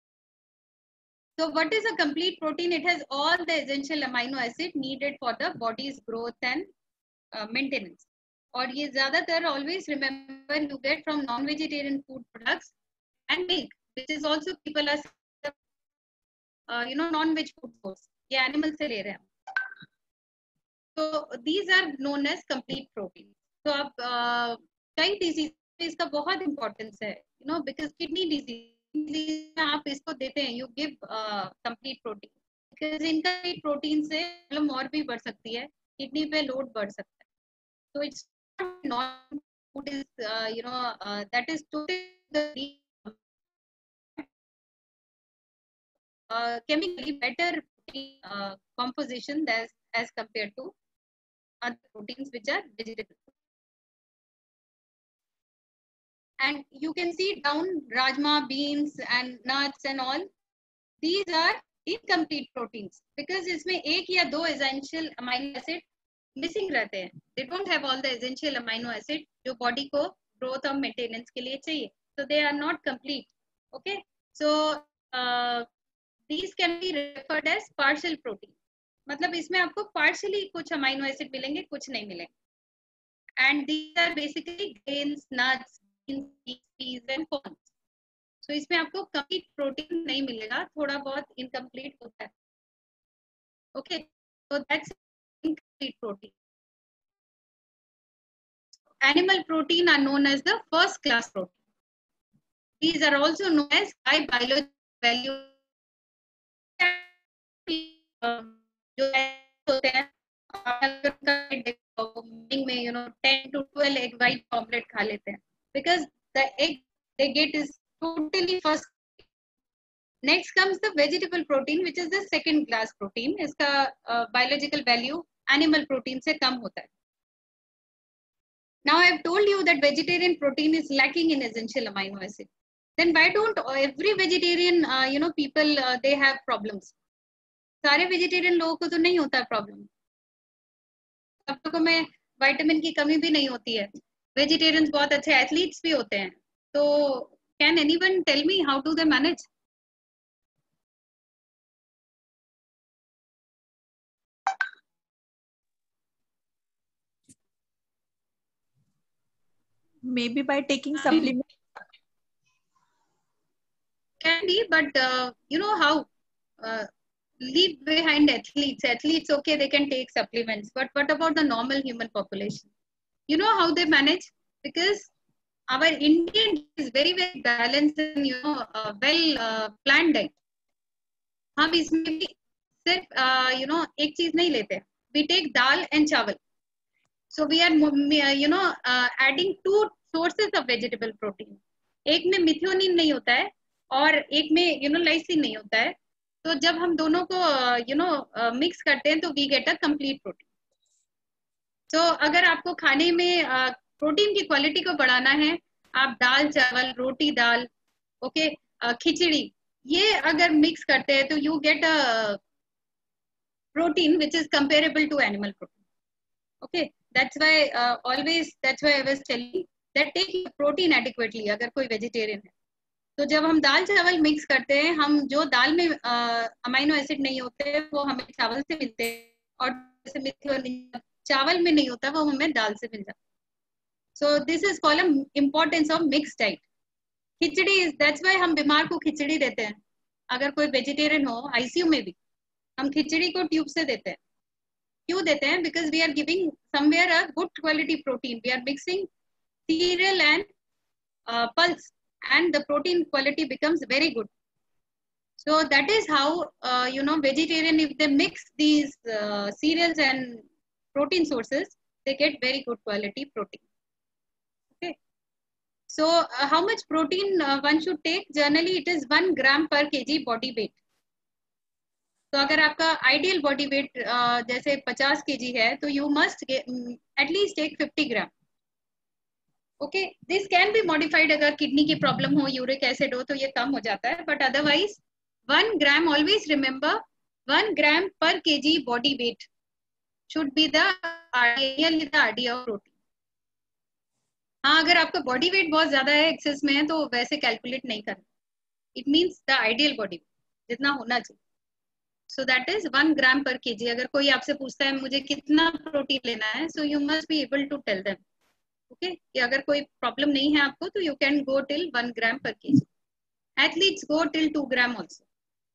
So what is a complete protein? It has all the essential amino acid needed for the body's growth and uh, maintenance. और ये ज़्यादातर always remember you get from non-vegetarian food products and milk, which is also people are uh, you know non-veg food source, ये animal से ले रहे हैं. So these are known as complete protein. तो अब uh, कई disease में इसका बहुत importance है, you know, because kidney disease में आप इसको देते हैं, you give uh, complete protein, because इनका protein से प्रॉब्लम और भी बढ़ सकती है, किडनी पे लोड बढ़ सकता है. So it's not food is uh, you know uh, that is totally Uh, chemically better uh, composition as, as compared to other proteins which are vegetable. And you can see down rajma, beans and nuts and all, these are incomplete proteins because इसमें एक या दो essential amino acid missing रहते हैं. They don't have all the essential amino acid जो body को growth और maintenance के लिए चाहिए. So they are not complete. Okay, so uh, these can be referred as partial protein. मतलब इसमें आपको partially कुछ amino acid मिलेंगे, कुछ नहीं मिलेंगे. And these are basically grains, nuts, beans, peas and corn. So इसमें आपको complete protein नहीं मिलेगा, थोड़ा बहुत incomplete होता है. Okay, so that's incomplete protein. Animal protein are known as the first class protein. These are also known as high biological value. जो होते हैं में you know ten to twelve egg white omelette खा लेते हैं because the egg they get is totally first. Next comes the vegetable protein which is the second class protein. इसका uh, biological value animal protein से कम होता है. Now I have told you that vegetarian protein is lacking in essential amino acid. Then why don't every vegetarian uh, you know people uh, they have problems? सारे vegetarian लोगों को तो नहीं होता है प्रॉब्लम. सब लोगों में विटामिन की कमी भी नहीं होती है. वेजिटेरियंस बहुत अच्छे एथलीट्स भी होते हैं. तो can anyone tell me how do they manage? Maybe by taking supplements. can be, but uh, you know how uh, leave behind athletes. Athletes, okay, they can take supplements, but what about the normal human population? You know how they manage? Because our Indian is very very balanced and you know uh, well uh, planned diet. हम इसमें भी सिर्फ you know एक चीज नहीं लेते. We take dal and chawal. So we are you know uh, adding two sources of vegetable protein. एक में मिथियोनिन नहीं होता है और एक में यू नो लाइसिन नहीं होता है. तो जब हम दोनों को यू नो मिक्स करते हैं तो we get a complete protein. तो अगर आपको खाने में प्रोटीन uh, की क्वालिटी को बढ़ाना है, आप दाल चावल रोटी दाल ओके okay, uh, खिचड़ी ये अगर मिक्स करते हैं तो you get a protein which is comparable to animal protein. Okay, that's why uh, always that's why I was telling that take protein adequately अगर कोई वेजिटेरियन है. तो जब हम दाल चावल मिक्स करते हैं, हम जो दाल में अमाइनो एसिड नहीं होते वो हमें चावल से मिलते हैं और जैसे मिथियोनिन चावल में नहीं होता वो हमें दाल से मिल जाता है. So this is called importance of mix diet. Khichdi is that's why हम बीमार को खिचड़ी देते हैं. अगर कोई वेजिटेरियन हो आईसीयू में भी हम खिचड़ी को ट्यूब से देते हैं. क्यों देते हैं? Because we are giving somewhere a good quality protein. We are mixing cereal and uh, pulse and the protein quality becomes very good. So that is how uh, you know vegetarian, if they mix these uh, cereals and protein sources, they get very good quality protein. Okay, so uh, how much protein uh, one should take? Generally it is one gram per kg body weight. तो अगर आपका ideal body wait जैसे पचास kg है तो you must at least take fifty gram. Okay, this can be modified. अगर kidney की problem हो, यूरिक एसिड हो तो ये कम हो जाता है, but otherwise one gram, always remember one gram per kg body weight should be the ideal idea of protein. हाँ, अगर आपका बॉडी वेट बहुत ज्यादा है, एक्सेस में है, तो वैसे कैलकुलेट नहीं करना. It means the ideal body weight जितना होना चाहिए. So that is one gram per kg. अगर कोई आपसे पूछता है मुझे कितना प्रोटीन लेना है, so you must be able to tell them. Okay, अगर कोई प्रॉब्लम नहीं है आपको तो you can go till one gram per kg. Athletes go till two gram also.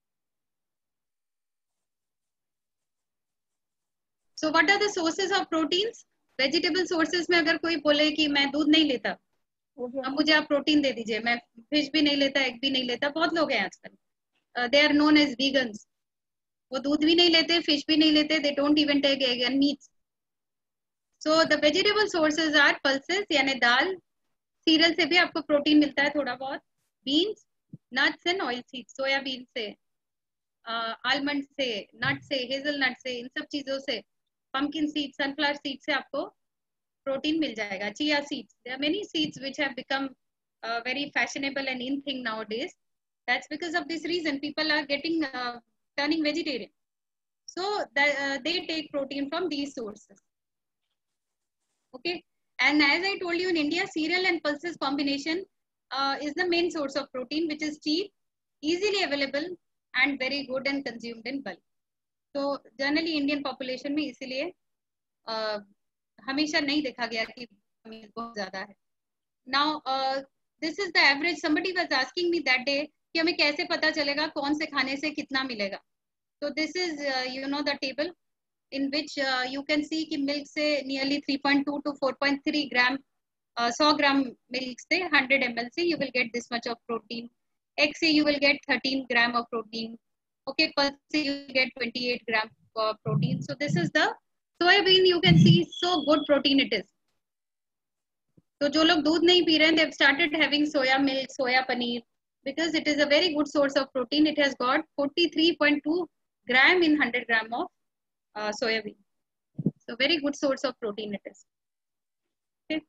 So what are the sources of proteins? Vegetable sources में अगर कोई बोले कि मैं दूध नहीं लेता, अब मुझे आप प्रोटीन दे दीजिए. मैं फिश भी नहीं लेता, एग भी नहीं लेता. बहुत लोग हैं आजकल, they are known as vegans. वो दूध भी नहीं लेते, फिश भी नहीं लेते, they don't even take egg and meats. So the vegetable sources are pulses यानी दाल, सीरियल से भी आपको प्रोटीन मिलता है थोड़ा बहुत, beans, nuts and oil seeds, soyabean से, आलमंड से, नट से, हेजलनट से, इन सब चीजों से, पंपकिन सीड, सनफ्लावर सीड से आपको प्रोटीन मिल जाएगा. Chia seeds, there are many seeds which have become uh, very fashionable and in thing nowadays. That's because of this reason people are getting uh, turning vegetarian. So the, uh, they take protein from these sources. Okay, and as I told you, in India, cereal and pulses combination uh, is the main source of protein, which is cheap, easily available, and very good and consumed in bulk. So generally Indian population में इसीलिए uh, हमेशा नहीं देखा गया कि बहुत ज़्यादा है. Now uh, this is the average. Somebody was asking me that day कि हमें कैसे पता चलेगा कौन से खाने से कितना मिलेगा. So this is uh, you know the table in which uh, you can see कि milk से nearly three point two to four point three gram, uh, one hundred gram milk से one hundred milliliters से you will get this much of protein. Egg से you will get thirteen gram of protein. Okay, pulse से you will get twenty-eight gram of protein. So this is the soybean. You can see so good protein it is. तो जो लोग दूध नहीं P रहे हैं, they have started having soya milk, soya paneer, because it is a very good source of protein. It has got forty-three point two gram in one hundred gram of Uh, soybean. So very good source of protein it is. Okay.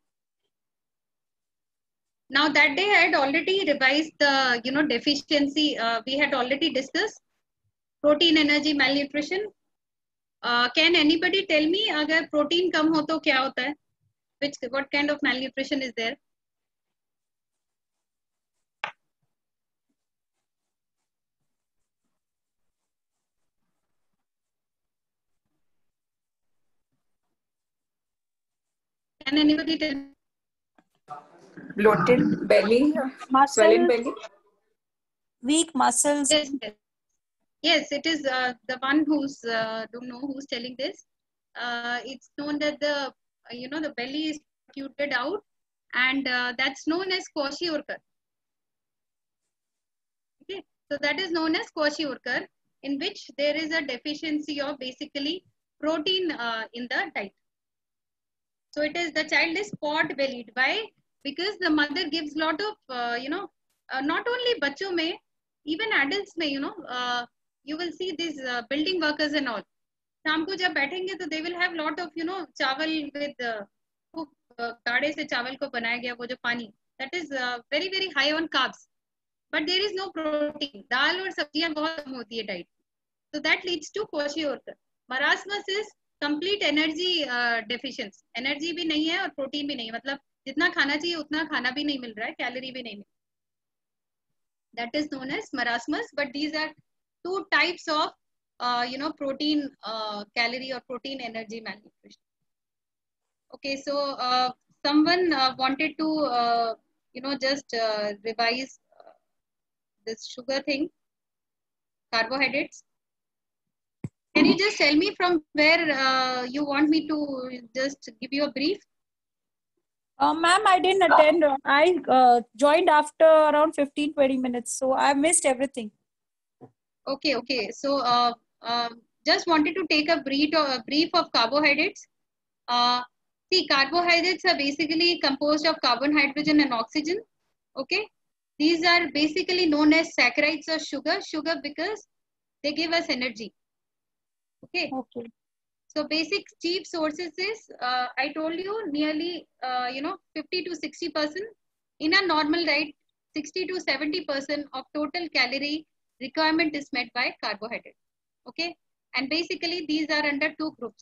Now that day I had already revised the you know deficiency. Uh, we had already discussed protein, energy, malnutrition. Uh, can anybody tell me अगर protein कम हो तो क्या होता है? Which what kind of malnutrition is there? Can anybody tell me? Bloated belly, swelling belly. weak muscles. Yes, yes, yes. It is uh, the one who's uh, don't know who's telling this. Uh, it's known that the uh, you know the belly is protruded out, and uh, that's known as kwashiorkor. Okay, so that is known as kwashiorkor, in which there is a deficiency of basically protein uh, in the diet. So it is the child is pot bellied. Why? Because the mother gives lot of uh, you know uh, not only बच्चों में, even adults में, you know uh, you will see these uh, building workers and all. शाम को जब बैठेंगे तो they will have lot of you know चावल with uh, खूब uh, गाढ़े से चावल को बनाया गया वो जो पानी, that is uh, very very high on carbs, but there is no protein. दाल और सब्जियां बहुत कम होती है diet, so that leads to kwashiorkor. Marasmus is complete energy uh, deficiency. Energy भी नहीं है और प्रोटीन भी नहीं है, मतलब जितना खाना चाहिए उतना खाना भी नहीं मिल रहा है, कैलोरी भी नहीं मिल रहा. That is known as marasmus, but these are two types of uh, you know protein uh, calorie or protein energy malnutrition. Okay, so uh, someone uh, wanted to uh, you know just uh, revise uh, this sugar thing, carbohydrates. Can you just tell me from where uh, you want me to just give you a brief? Uh, ma'am, I didn't attend. I uh, joined after around fifteen to twenty minutes, so I missed everything. Okay, okay. So uh, uh, just wanted to take a brief, a brief of carbohydrates. Uh, see, carbohydrates are basically composed of carbon, hydrogen, and oxygen. Okay, these are basically known as saccharides or sugar. Sugar because they give us energy. Okay. Okay. So basic cheap sources is uh, I told you nearly uh, you know fifty to sixty percent in a normal diet. sixty to seventy percent of total calorie requirement is met by carbohydrate. Okay, and basically these are under two groups.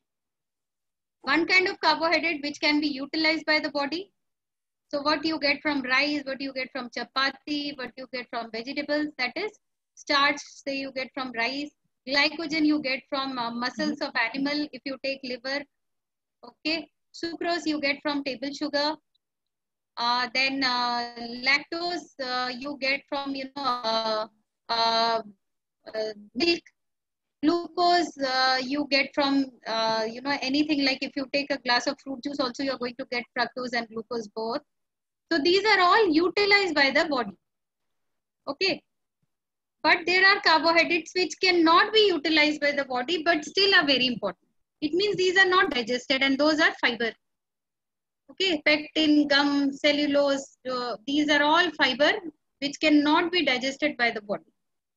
One kind of carbohydrate which can be utilized by the body. So what you get from rice, what you get from chapati, what you get from vegetables, that is starch, say you get from rice. Glycogen you get from uh, muscles of animal if you take liver. Okay, sucrose you get from table sugar. Uh, then uh, lactose uh, you get from you know uh, uh, uh, milk. Glucose uh, you get from uh, you know anything, like if you take a glass of fruit juice also you're going to get fructose and glucose both. So these are all utilized by the body. Okay. But there are carbohydrates which cannot be utilized by the body but still are very important. It means these are not digested, and those are fiber. Okay, pectin, gum, cellulose, uh, these are all fiber which cannot be digested by the body.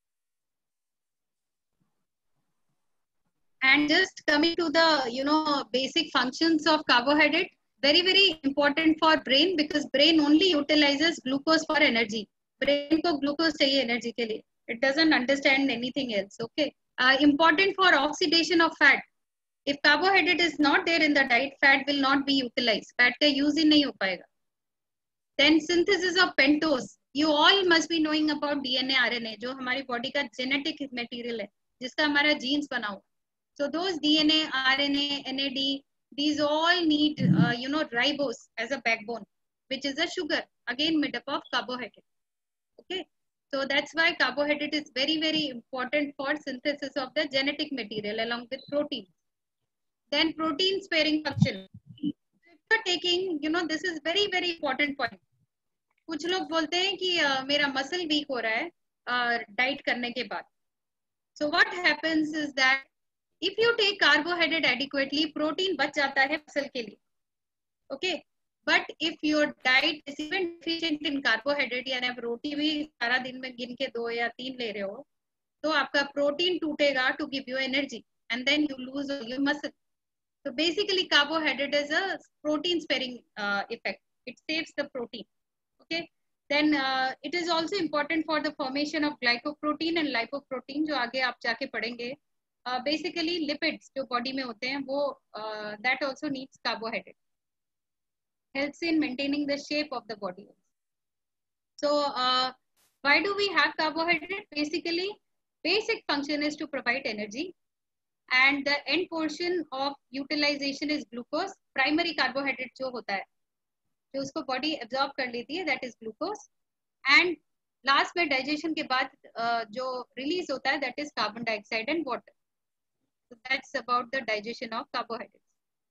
And just coming to the you know basic functions of carbohydrate, very very important for brain, because brain only utilizes glucose for energy. Brain को glucose चाहिए energy के लिए. It doesn't understand anything else. Okay. Uh, important for oxidation of fat. If carbohydrate is not there in the diet, fat will not be utilized. Fat का use ही नहीं हो पाएगा. Then synthesis of pentose. You all must be knowing about D N A, R N A, जो हमारी body का genetic material है, जिसका हमारा genes बना हुआ. So those D N A, R N A, N A D, these all need uh, you know ribose as a backbone, which is a sugar, again made up of carbohydrate. Okay. So that's why carbohydrate is very, very important for synthesis of the genetic material along with protein. Then protein sparing function. If you're taking, you know, this is very, very important point. कुछ लोग बोलते हैं कि uh, मेरा muscle weak हो रहा है uh, diet करने के बाद. So what happens is that if you take carbohydrate adequately, protein बच जाता है muscle के लिए. Okay. But if your diet is even deficient in carbohydrate, यानी आप रोटी भी सारा दिन में गिन के दो या तीन ले रहे हो, तो आपका प्रोटीन टूटेगा to give you energy, and then you lose your muscle. So basically, carbohydrate is a protein sparing uh, effect. It saves the protein. Okay. Then uh, it is also important for the formation of glycoprotein and lipoprotein, जो आगे आप जाके पढ़ेंगे. Uh, basically, lipids जो body में होते हैं, वो uh, that also needs carbohydrate. Helps in maintaining the shape of the body. So uh, why do we have carbohydrate? Basically, basic function is to provide energy, and the end portion of utilization is glucose. Primary carbohydrate जो होता है, जो उसको body absorb कर लेती है, that is glucose. And last में digestion के बाद uh, जो रिलीज होता है that is carbon dioxide and water. So that's about the digestion of carbohydrates.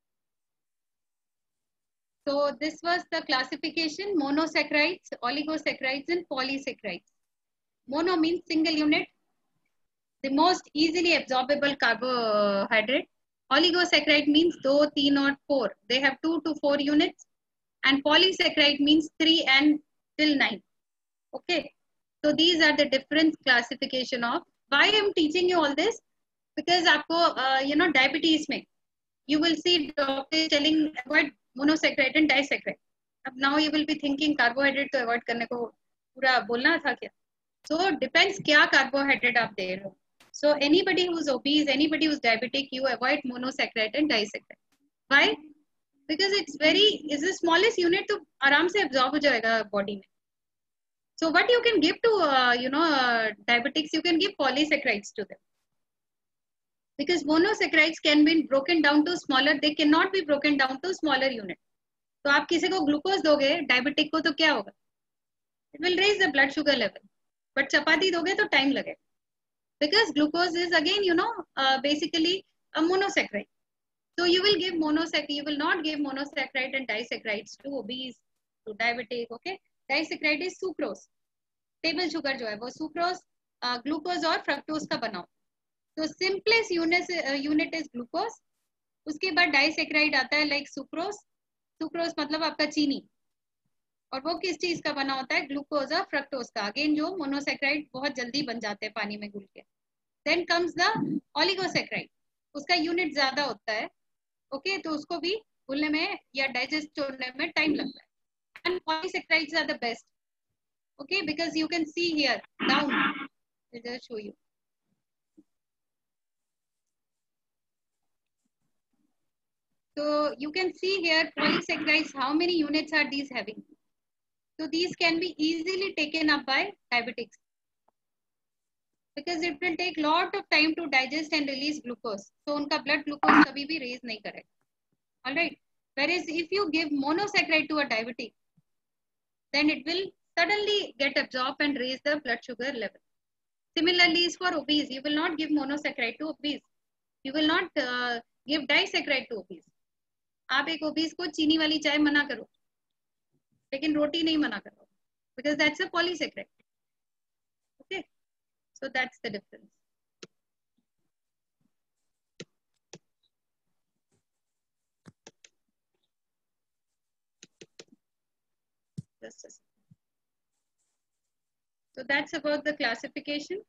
So this was the classification: monosaccharides, oligosaccharides and polysaccharides. Mono means single unit, the most easily absorbable carbohydrate. Oligosaccharide means two, three or four. They have two to four units. And polysaccharide means three and till nine. Okay. So these are the different classification of. Why I am teaching you all this? Because आपको uh, you know diabetes में you will see doctor telling avoid monosaccharide and disaccharide. अब now you will be thinking carbohydrate तो avoid करने को पूरा बोलना था क्या? So depends क्या carbohydrate आप दे रहे हो. So anybody who's obese, anybody who's diabetic, you avoid monosaccharide and disaccharide. Why? Because it's very is the smallest unit तो आराम से absorb हो जाएगा body में. So what you can give to uh, you know uh, diabetics, you can give polysaccharides to them. Because monosaccharides can be broken down to smaller, they cannot be broken down to smaller unit. तो आप किसी को glucose दोगे diabetic को तो क्या होगा? It will raise the blood sugar level. But चपाती दोगे तो time लगेगा. Because glucose is again you know uh, basically a monosaccharide. So you will give monosaccharide, you will not give monosaccharide and disaccharides to obese, to diabetic. Okay, disaccharide is sucrose. Table sugar जो है वो sucrose, uh, glucose और fructose का बना हो. तो simplest unit uh, unit is glucose. उसके बाद डाइसैकेराइड आता है लाइक सुक्रोज. सुक्रोज मतलब आपका चीनी, और वो किस चीज का बना होता है? ग्लूकोज और फ्रक्टोज का. अगेन जो मोनोसैकेराइड बहुत जल्दी बन जाते हैं पानी में घुल के. देन कम्स द ओलिगोसैकेराइड, उसका यूनिट ज्यादा होता है. ओके okay, तो उसको भी घुलने में या डाइजेस्ट होने में टाइम लगता है. And polysaccharides are the best. Okay, because you can see here down, I just show you. So you can see here polysaccharides, how many units are these having? So these can be easily taken up by diabetics because it will take lot of time to digest and release glucose. So उनका blood glucose कभी भी raise नहीं करेगा. All right. Whereas if you give monosaccharide to a diabetic, then it will suddenly get absorbed and raise the blood sugar level. Similarly, is for obese. You will not give monosaccharide to obese. You will not uh, give disaccharide to obese. आप एक obese को चीनी वाली चाय मना करो, लेकिन रोटी नहीं मना करो, because that's a polysaccharide. Okay, so that's the difference. Just a second. So that's about the classification.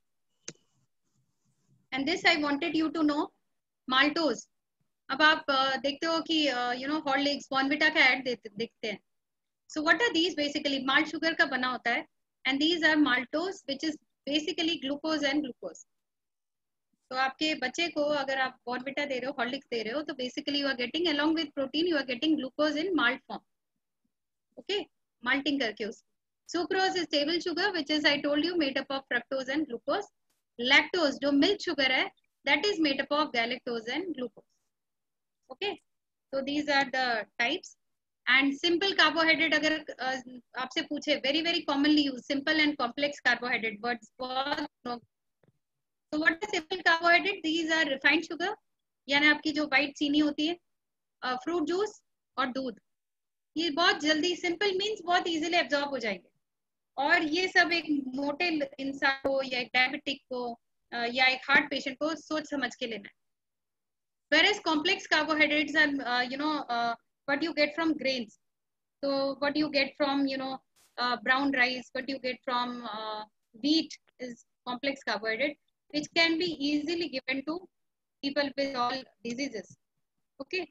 And this I wanted you to know. Maltose. अब आप देखते हो कि यू नो हॉर्लिक्स, बॉर्नविटा का ऐड देखते हैं. So what are these? Basically malt sugar का बना होता है, and these are maltose which is basically glucose and glucose. तो आपके बच्चे को अगर आप बॉर्नविटा दे रहे हो, हॉर्लिक्स दे रहे हो, तो basically you are getting along with protein you are getting glucose in malt form. Okay, malting करके उसको. Sucrose is table sugar which is I told you made up of fructose and glucose. Lactose जो milk sugar है, that is made up of galactose and glucose. Okay, so these are the types. And simple carbohydrate अगर uh, आपसे पूछे, very very commonly used simple and complex carbohydrate words. So what is simple carbohydrate? These are refined sugar, यानी आपकी जो white चीनी होती है, uh, fruit juice और दूध. ये बहुत जल्दी, simple means बहुत easily absorb हो जाएंगे. और ये सब एक मोटे इंसान को या एक डायबिटिक को uh, या एक हार्ट पेशेंट को सोच समझ के लेना है. Whereas complex carbohydrates are, uh, you know, uh, what you get from grains. So what you get from, you know, uh, brown rice, what you get from uh, wheat is complex carbohydrate, which can be easily given to people with all diseases. Okay.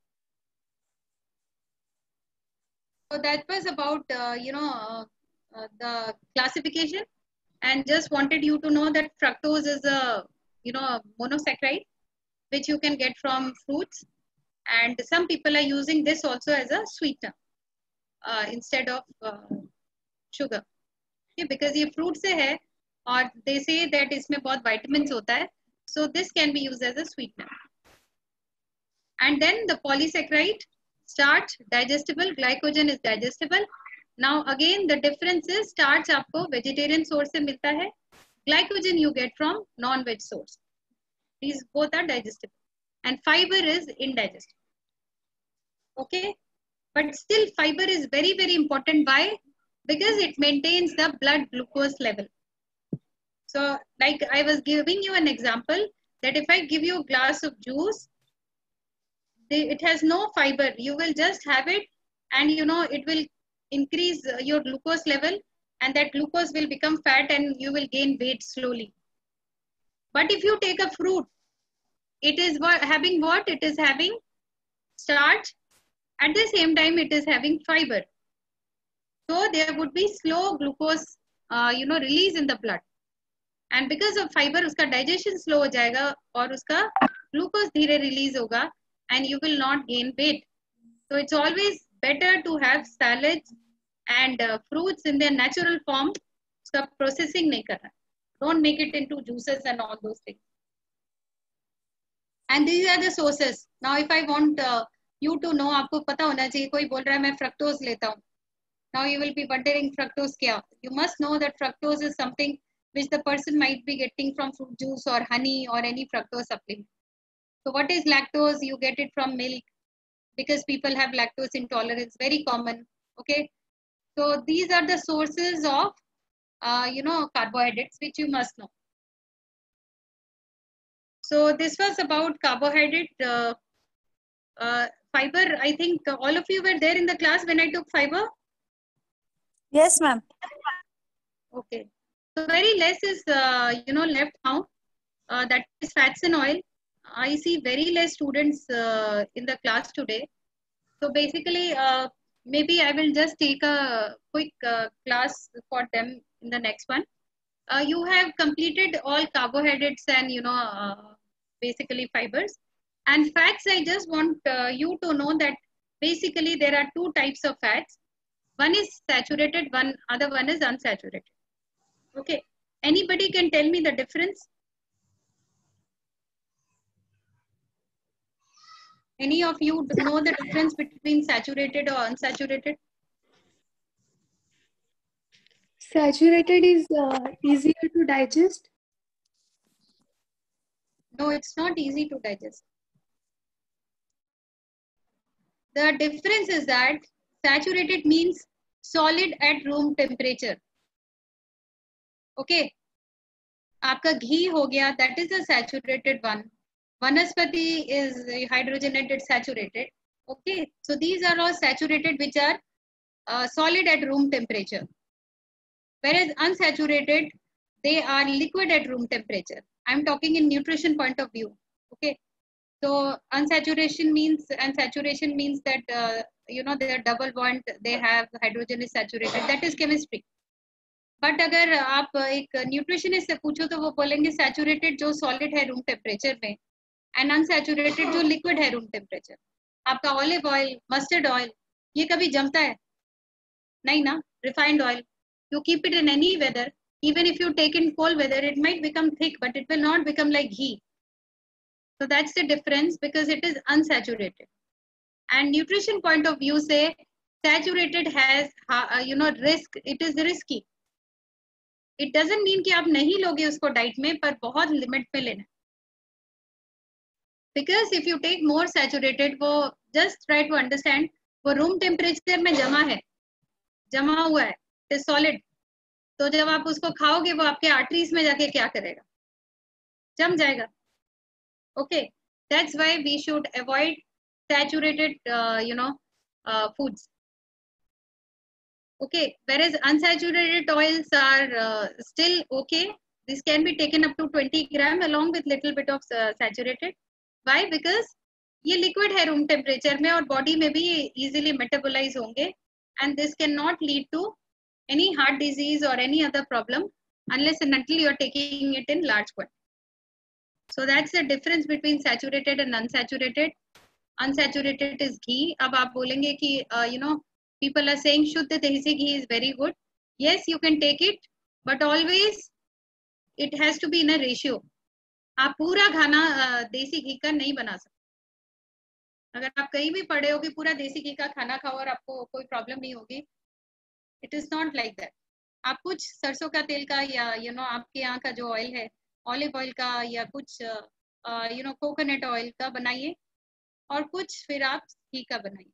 So that was about, uh, you know, uh, uh, the classification, and just wanted you to know that fructose is a, you know, a monosaccharide, which you can get from fruits, and some people are using this also as a sweetener uh, instead of uh, sugar. Okay, because ये fruit से है और they say that इसमें बहुत vitamins होता है, so this can be used as a sweetener. And then the polysaccharide, starch, digestible, glycogen is digestible, Now again the difference is starch आपको vegetarian source से मिलता है, glycogen you get from non-veg source. These both are digestible, and fiber is indigestible. Okay, but still fiber is very very important. Why? Because it maintains the blood glucose level. So like I was giving you an example that if I give you a glass of juice, it has no fiber, you will just have it, and you know it will increase your glucose level, and that glucose will become fat and you will gain weight slowly. But if you take a fruit, it is what having what it is having starch, at the same time it is having fiber, so there would be slow glucose uh, you know release in the blood, and because of fiber uska digestion slow ho jayega aur uska glucose dheere release hoga, and you will not gain weight. So it's always better to have salads and uh, fruits in their natural form. Uska processing nahi karna, don't make it into juices and all those things. And these are the sources. Now if I want uh, you to know, आपको पता होना चाहिए, कोई बोल रहा है मैं fructose लेता हूँ. Now you will be wondering fructose क्या? You must know that fructose is something which the person might be getting from fruit juice or honey or any fructose supplement. So what is lactose? You get it from milk, because people have lactose intolerance, very common. Okay, so these are the sources of uh, you know carbohydrates which you must know. So this was about carbohydrate. Uh, uh, fiber, I think all of you were there in the class when I took fiber. Yes, ma'am. Okay, so very less is uh, you know left now. Uh, that is fats and oil. I see very less students uh, in the class today. So basically, uh, maybe I will just take a quick uh, class for them in the next one. Uh, you have completed all carbohydrates and you know uh, basically fibers and fats. I just want uh, you to know that basically there are two types of fats. One is saturated, one other one is unsaturated. Okay, anybody can tell me the difference? Any of you know the difference between saturated or unsaturated? Saturated is uh, easier to digest. No, it's not easy to digest. The difference is that saturated means solid at room temperature. Okay, आपका घी हो गया, that is a saturated one. Vanaspati is hydrogenated, saturated. Okay, so these are all saturated which are uh, solid at room temperature. Whereas unsaturated, they are liquid at room temperature. I'm talking in nutrition point of view. Okay, so unsaturation means, and saturation means that uh, you know they are double bond, they have hydrogen is saturated. That is chemistry. But अगर आप एक nutritionist से पूछो तो वो बोलेंगे saturated जो solid है रूम टेम्परेचर में, एंड अनसैचुरेटेड जो लिक्विड है रूम टेम्परेचर. आपका ऑलिव ऑयल, मस्टर्ड ऑयल, ये कभी जमता है नहीं ना. Refined oil, you keep it in any weather, even if you take in cold weather, it might become thick, but it will not become like ghee. So that's the difference, because it is unsaturated. And nutrition point of view say saturated has uh, you know risk, it is risky. It doesn't mean कि आप नहीं लोगे उसको diet में, पर बहुत limit में लेना. Because if you take more saturated, वो just try to understand, वो रूम टेम्परेचर में जमा है, जमा हुआ है, it is solid. तो जब आप उसको खाओगे वो आपके आर्टरीज में जाके क्या करेगा, जम जाएगा. Okay, that's why we should avoid saturated uh, you know uh, foods. Okay, whereas unsaturated oils are uh, still okay. This can be taken up to twenty gram along with little bit of uh, saturated. Why? Because ये liquid है room temperature में और body में भी easily metabolize होंगे, and this cannot lead to any heart disease or any other problem unless and until you are taking it in large quantity. So that's the difference between saturated and unsaturated. Unsaturated is ghee. अब आप बोलेंगे कि uh, you know people are saying शुद्ध देसी ghee is very good. Yes, you can take it, but always it has to be in a ratio. आप पूरा खाना uh, देसी घी का नहीं बना सकते. अगर आप कहीं भी पढ़े हो कि पूरा देसी घी का खाना खाओ और आपको कोई प्रॉब्लम नहीं होगी, it is not like that. आप कुछ सरसों का तेल का या यू you नो know, आपके यहाँ का जो ऑयल है ऑलिव ऑयल का या कुछ यू नो कोकोनट ऑयल का बनाइए और कुछ फिर आप घी का बनाइए।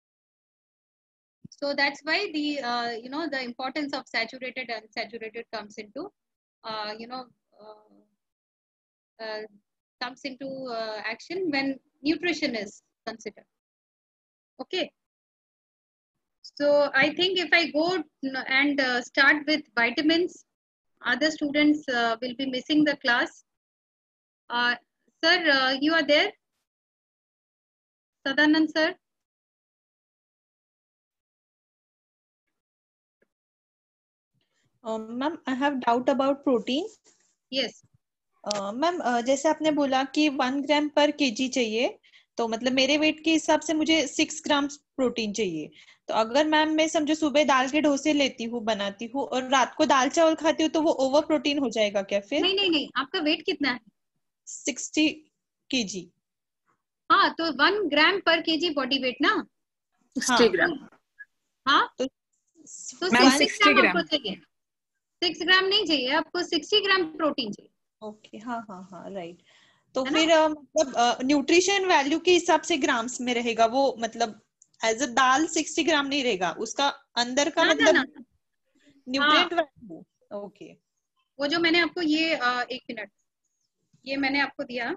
So that's why the uh, you know the importance of saturated and unsaturated comes into uh, you know uh, uh, comes into uh, action when nutrition is considered. Okay. So I think if I go and uh, start with vitamins, other students uh, will be missing the class. Uh, sir, uh, you are there? Sadanand sir? Ma'am I have doubt about protein. Yes. Ma'am जैसे आपने बोला कि one gram per KG चाहिए, तो मतलब मेरे wait के हिसाब से मुझे सिक्स ग्राम प्रोटीन चाहिए। तो अगर मैम मैं समझो सुबह दाल के डोसे लेती हूँ, बनाती हूँ और रात को दाल चावल खाती हूँ, तो वो ओवर प्रोटीन हो जाएगा क्या फिर? नहीं नहीं नहीं, आपका वेट कितना है? Sixty kg. हाँ, तो one gram per kg body weight ना? Sixty gram. हाँ, तो तो ma'am sixty sixty gram gram आपको चाहिए। सिक्स ग्राम नहीं चाहिए आपको, सिक्सटी ग्राम प्रोटीन चाहिए। ओके, हाँ हाँ हाँ, राइट। तो है ना? फिर अ, मतलब न्यूट्रिशन वैल्यू के हिसाब से ग्राम्स में रहेगा वो, मतलब as a dal sixty gram नहीं रहेगा, उसका अंदर का ना ना मतलब ना, न्यूट्रिएंट वैल्यू। ओके, वो जो मैंने आपको ये अ, एक मिनट, ये मैंने आपको दिया,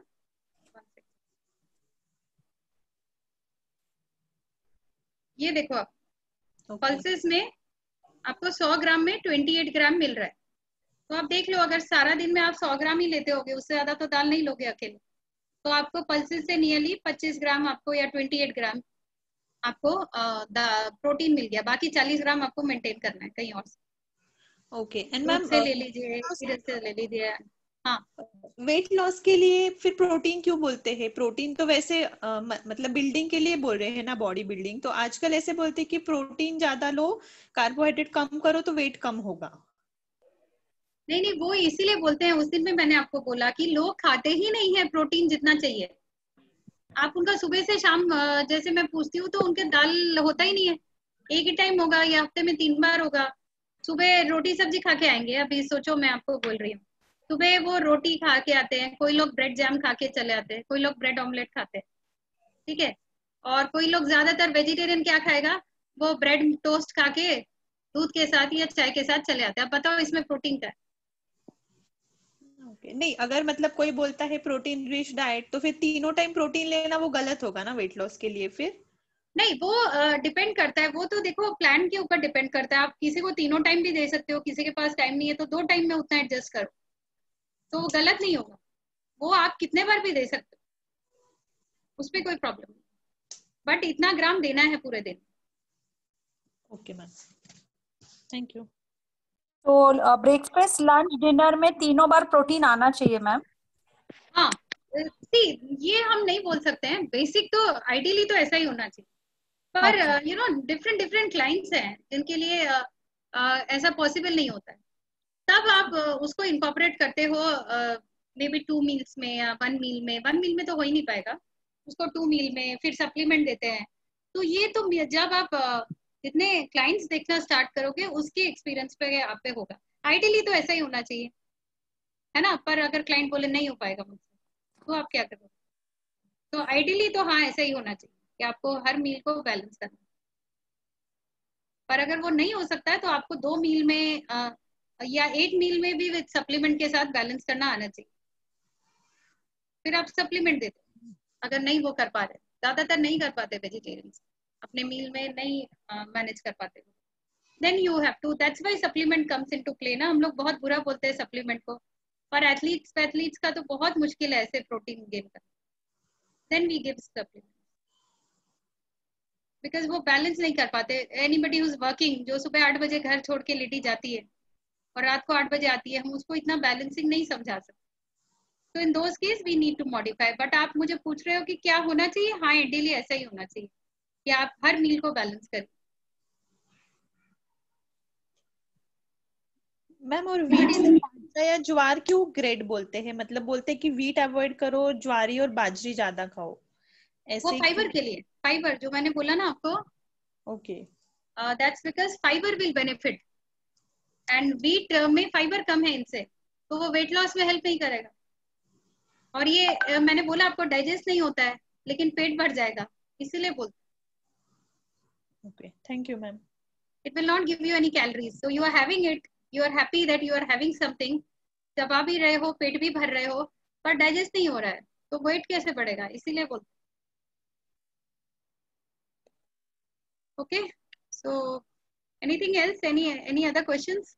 ये देखो आप ओके, पल्सेस में आपको सौ ग्राम में अट्ठाईस ग्राम मिल रहा है। तो आप देख लो, अगर सारा दिन में आप सौ ग्राम ही लेते होगे, उससे ज्यादा तो दाल नहीं लोगे अकेले, तो आपको पल्सेस से नियरली पच्चीस ग्राम आपको या अट्ठाईस ग्राम आपको प्रोटीन मिल गया। बाकी चालीस ग्राम आपको मेंटेन करना है कहीं और से। ओके। एंड दूध मैम से ले लीजिए, इधर से ले लीजिए। हाँ, वेट लॉस के लिए फिर प्रोटीन क्यों बोलते हैं? प्रोटीन तो वैसे अ, म, मतलब बिल्डिंग के लिए बोल रहे हैं ना, बॉडी बिल्डिंग। तो आजकल ऐसे बोलते हैं कि प्रोटीन ज्यादा लो, कार्बोहाइड्रेट कम करो तो वेट कम होगा। नहीं नहीं, वो इसीलिए बोलते हैं। उस दिन में मैंने आपको बोला कि लोग खाते ही नहीं है प्रोटीन जितना चाहिए। आप उनका सुबह से शाम अ, जैसे मैं पूछती हूँ तो उनके दाल होता ही नहीं है, एक ही टाइम होगा या हफ्ते में तीन बार होगा। सुबह रोटी सब्जी खा के आएंगे। अभी सोचो, मैं आपको बोल रही हूँ, सुबह वो रोटी खा के आते हैं, कोई लोग ब्रेड जैम खा के चले आते हैं, कोई लोग ब्रेड ऑमलेट खाते हैं, ठीक है। और कोई लोग ज्यादातर वेजिटेरियन क्या खाएगा, वो ब्रेड टोस्ट खा के दूध के साथ या चाय के साथ चले आते हैं। अब बताओ इसमें प्रोटीन क्या है? ओके, नहीं, अगर मतलब कोई बोलता है प्रोटीन रिच डाइट, तो फिर तीनों टाइम प्रोटीन लेना वो गलत होगा ना वेट लॉस के लिए फिर? नहीं, वो डिपेंड करता है। वो तो देखो प्लान के ऊपर डिपेंड करता है। आप किसी को तीनों टाइम भी दे सकते हो, किसी के पास टाइम नहीं है तो दो टाइम में उतना एडजस्ट करो, तो वो गलत नहीं होगा। वो आप कितने बार भी दे सकते हो, उसमें कोई प्रॉब्लम नहीं, बट इतना ग्राम देना है पूरे दिन। Okay ma'am, thank you. तो ब्रेकफास्ट लंच डिनर में तीनों बार प्रोटीन आना चाहिए मैम? हाँ, सी, ये हम नहीं बोल सकते हैं, बेसिक तो आइडियली तो ऐसा ही होना चाहिए, पर you know different different clients हैं जिनके लिए uh, uh, ऐसा पॉसिबल नहीं होता है। तब आप uh, उसको इनकॉर्पोरेट करते हो मे बी टू मील्स में या वन मील में। वन मील में तो हो ही नहीं पाएगा, उसको टू मील में फिर सप्लीमेंट देते हैं। तो ये तो जब आप uh, जितने क्लाइंट्स देखना स्टार्ट करोगे उसके एक्सपीरियंस पे आप पे होगा। आइडियली तो ऐसा ही होना चाहिए, है ना। पर अगर क्लाइंट बोले नहीं हो पाएगा मुझसे, तो आप क्या करोगे? तो आइडियली तो हाँ, ऐसा ही होना चाहिए कि आपको हर मील को बैलेंस करना। पर अगर वो नहीं हो सकता है तो आपको दो मील में आ, या एक मील में भी विद सप्लीमेंट के साथ बैलेंस करना आना चाहिए। फिर आप सप्लीमेंट देते अगर नहीं वो कर पा रहे। ज्यादातर नहीं कर पाते वेजिटेरियंस, अपने मील में नहीं मैनेज कर पाते, then you have to, that's why supplement comes into play ना। हम लोग बहुत बुरा बोलते हैं सप्लीमेंट को, पर एथलीट्स एथलीट्स का तो बहुत मुश्किल है ऐसे प्रोटीन गेन करना। Then we give supplement because वो बैलेंस नहीं कर पाते। एनीबडी हु इज वर्किंग, जो सुबह आठ बजे घर छोड़ के लेटी जाती है और रात को आठ बजे आती है, हम उसको इतना बैलेंसिंग नहीं समझा सकते। तो in those case we need to modify. But आप मुझे पूछ रहे हो कि क्या होना चाहिए? हाँ, आइडियली ऐसा ही होना चाहिए कि आप हर मील को बैलेंस करें। मैम, और वीट से बाजरा या ज्वार क्यों ग्रेड बोलते हैं? मतलब बोलते हैं कि वीट अवॉइड करो, ज्वारी और बाजरी ज्यादा खाओ, वो ऐसे फाइबर क्यों? के लिए, फाइबर जो मैंने बोला ना आपको। Okay, uh, that's because fiber will benefit, and wheat uh, में fiber कम है इनसे, तो वो weight loss में help नहीं करेगा. और ये uh, मैंने बोला आपको digest नहीं होता है, लेकिन पेट भर जाएगा, इसीलिए बोलते. Okay, thank you, ma'am. It will not give you any calories, so you are having it, you are happy that you are having something, चबा भी रहे हो, पेट भी भर रहे हो, पर डाइजेस्ट नहीं हो रहा है, तो वेट कैसे बढ़ेगा, इसीलिए बोलते. Okay, so anything else, any any other questions?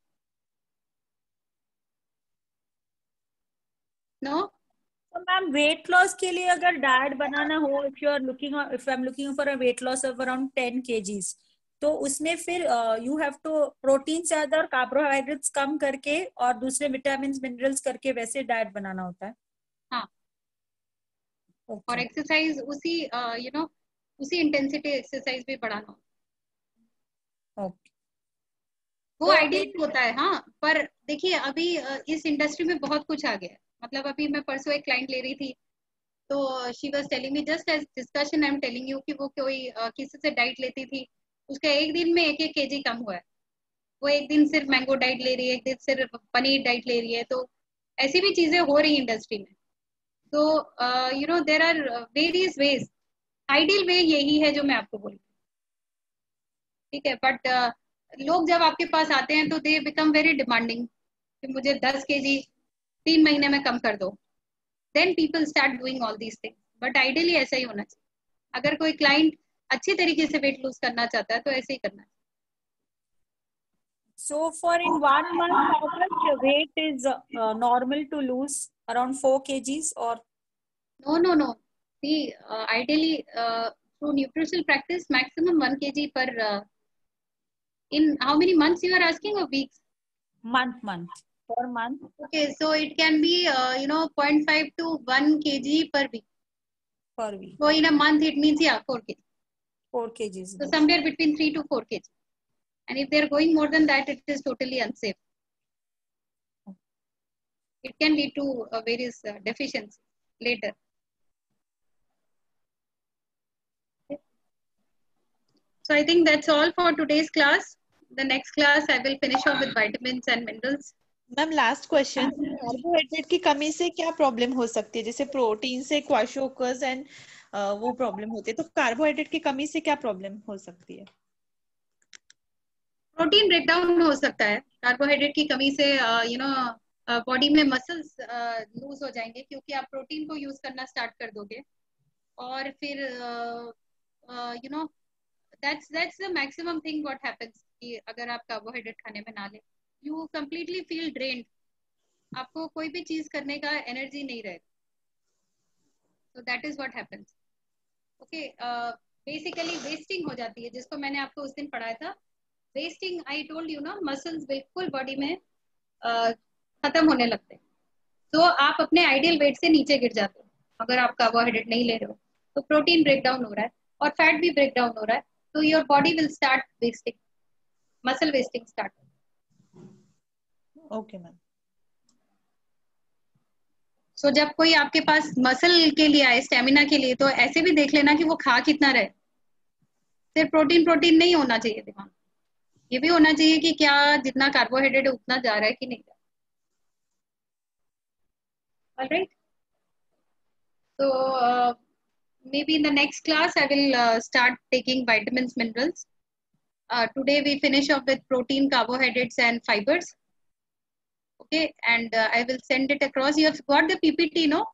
No? तो मैम वेट लॉस के लिए अगर डाइट बनाना हो, if you are looking if I am looking for a weight loss of around ten kgs, तो उसमें फिर यू हैव टू प्रोटीन ज्यादा और कार्बोहाइड्रेट्स कम करके और दूसरे विटामिन मिनरल्स करके वैसे डाइट बनाना होता है. हाँ. Okay. और एक्सरसाइज उसी यू नो उसी इंटेंसिटी एक्सरसाइज भी बढ़ाना. ओके, वो आइडियल होता है. हाँ, पर देखिए अभी uh, इस इंडस्ट्री में बहुत कुछ आ गया है. मतलब अभी मैं परसों एक क्लाइंट ले रही थी, तो she was telling me just as discussion, I am telling you कि वो कोई uh, किसी से डाइट लेती थी, उसका एक दिन में एक एक केजी कम हुआ है. वो एक दिन सिर्फ मैंगो डाइट ले रही है, एक दिन सिर्फ पनीर डाइट ले रही है. तो ऐसी भी चीजें हो रही इंडस्ट्री में. तो you know there are various ways. Ideal way यही है जो मैं आपको बोल रही हूँ, ठीक है. बट uh, लोग जब आपके पास आते हैं तो दे बिकम वेरी डिमांडिंग कि मुझे दस केजी तीन महीने में कम कर दो. Then people start doing all these things. But ideally ऐसा ही होना चाहिए. अगर कोई क्लाइंट अच्छे तरीके से वेट लूज करना चाहता है तो ऐसे ही करना चाहिए. So for in one month, how much weight is uh, normal to lose? Around four kgs or? No, no, no. See, uh, ideally uh, through nutritional practice, maximum one kg per. Uh, in how many months you are asking, or weeks? Month, month. Per month. Okay, so it can be uh, you know zero point five to one kg per week. Per week. So in a month it means yeah four kg. Four kgs. So somewhere between three to four kg. And if they are going more than that, it is totally unsafe. It can lead to uh, various uh, deficiencies later. Okay. So I think that's all for today's class. The next class I will finish off with vitamins and minerals. Ma'am last question, carbohydrate की कमी से क्या problem हो सकती है? जैसे protein से क्वाशोकर्स and वो प्रॉब्लम होते हैं, तो कार्बोहाइड्रेट की कमी से क्या प्रॉब्लम हो सकती है? प्रोटीन ब्रेकडाउन हो सकता है. कार्बोहाइड्रेट की कमी से यू नो बॉडी में मसल्स लूज हो जाएंगे, क्योंकि आप प्रोटीन को यूज करना स्टार्ट कर दोगे. और फिर you know that's that's the maximum thing what happens कि अगर आप कार्बोहाइड्रेट खाने में ना ले, यू कंप्लीटली फील ड्रेन्ड. आपको कोई भी चीज करने का एनर्जी नहीं रहेगा. So that is what happens. Okay, basically wasting हो जाती है, जिसको मैंने आपको उस दिन पढ़ाया था. वेस्टिंग, आई टोल्ड यू ना, मसल्स बिल्कुल बॉडी में uh, खत्म होने लगते हैं. तो आप अपने आइडियल वेट से नीचे गिर जाते हो अगर आप कार्बोहाइड्रेट नहीं ले रहे हो. तो प्रोटीन ब्रेक डाउन हो रहा है और फैट भी ब्रेक डाउन हो रहा है. तो your body will start wasting, muscle wasting start. Okay ma'am. So जब कोई आपके पास मसल के लिए आए, स्टेमिना के लिए, तो ऐसे भी देख लेना कि वो खा कितना रहे. सिर्फ प्रोटीन प्रोटीन नहीं होना चाहिए दिमाग. ये भी होना चाहिए कि क्या जितना कार्बोहाइड्रेट है उतना जा रहा है कि नहीं जा रहा. Alright. So uh, maybe in the next class I will uh, start taking vitamins, minerals. Uh, today we finish off with protein, carbohydrates and fibers. Okay, and uh, I will send it across. You have got the P P T, no?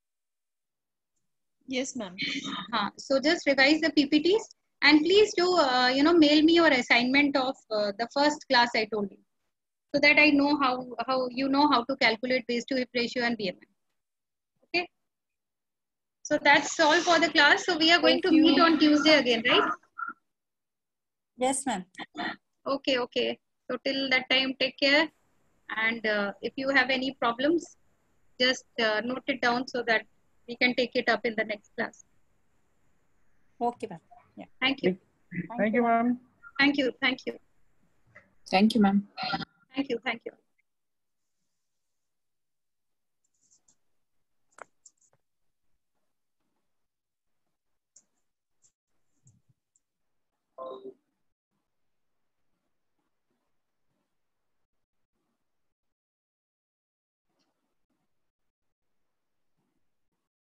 Yes, ma'am. Uh, so just revise the P P Ts and please do uh, you know mail me your assignment of uh, the first class I told you, so that I know how how you know how to calculate waist to hip ratio and B M I. Okay. So that's all for the class. So we are going Thank to you. meet on Tuesday again, right? Yes, ma'am. Okay, okay. So till that time, take care. And uh, if you have any problems, just uh, note it down so that we can take it up in the next class. Okay, ma'am. Yeah. Thank you. Thank you, ma'am. Thank you. Thank you. Thank you, ma'am. Thank you. Thank you.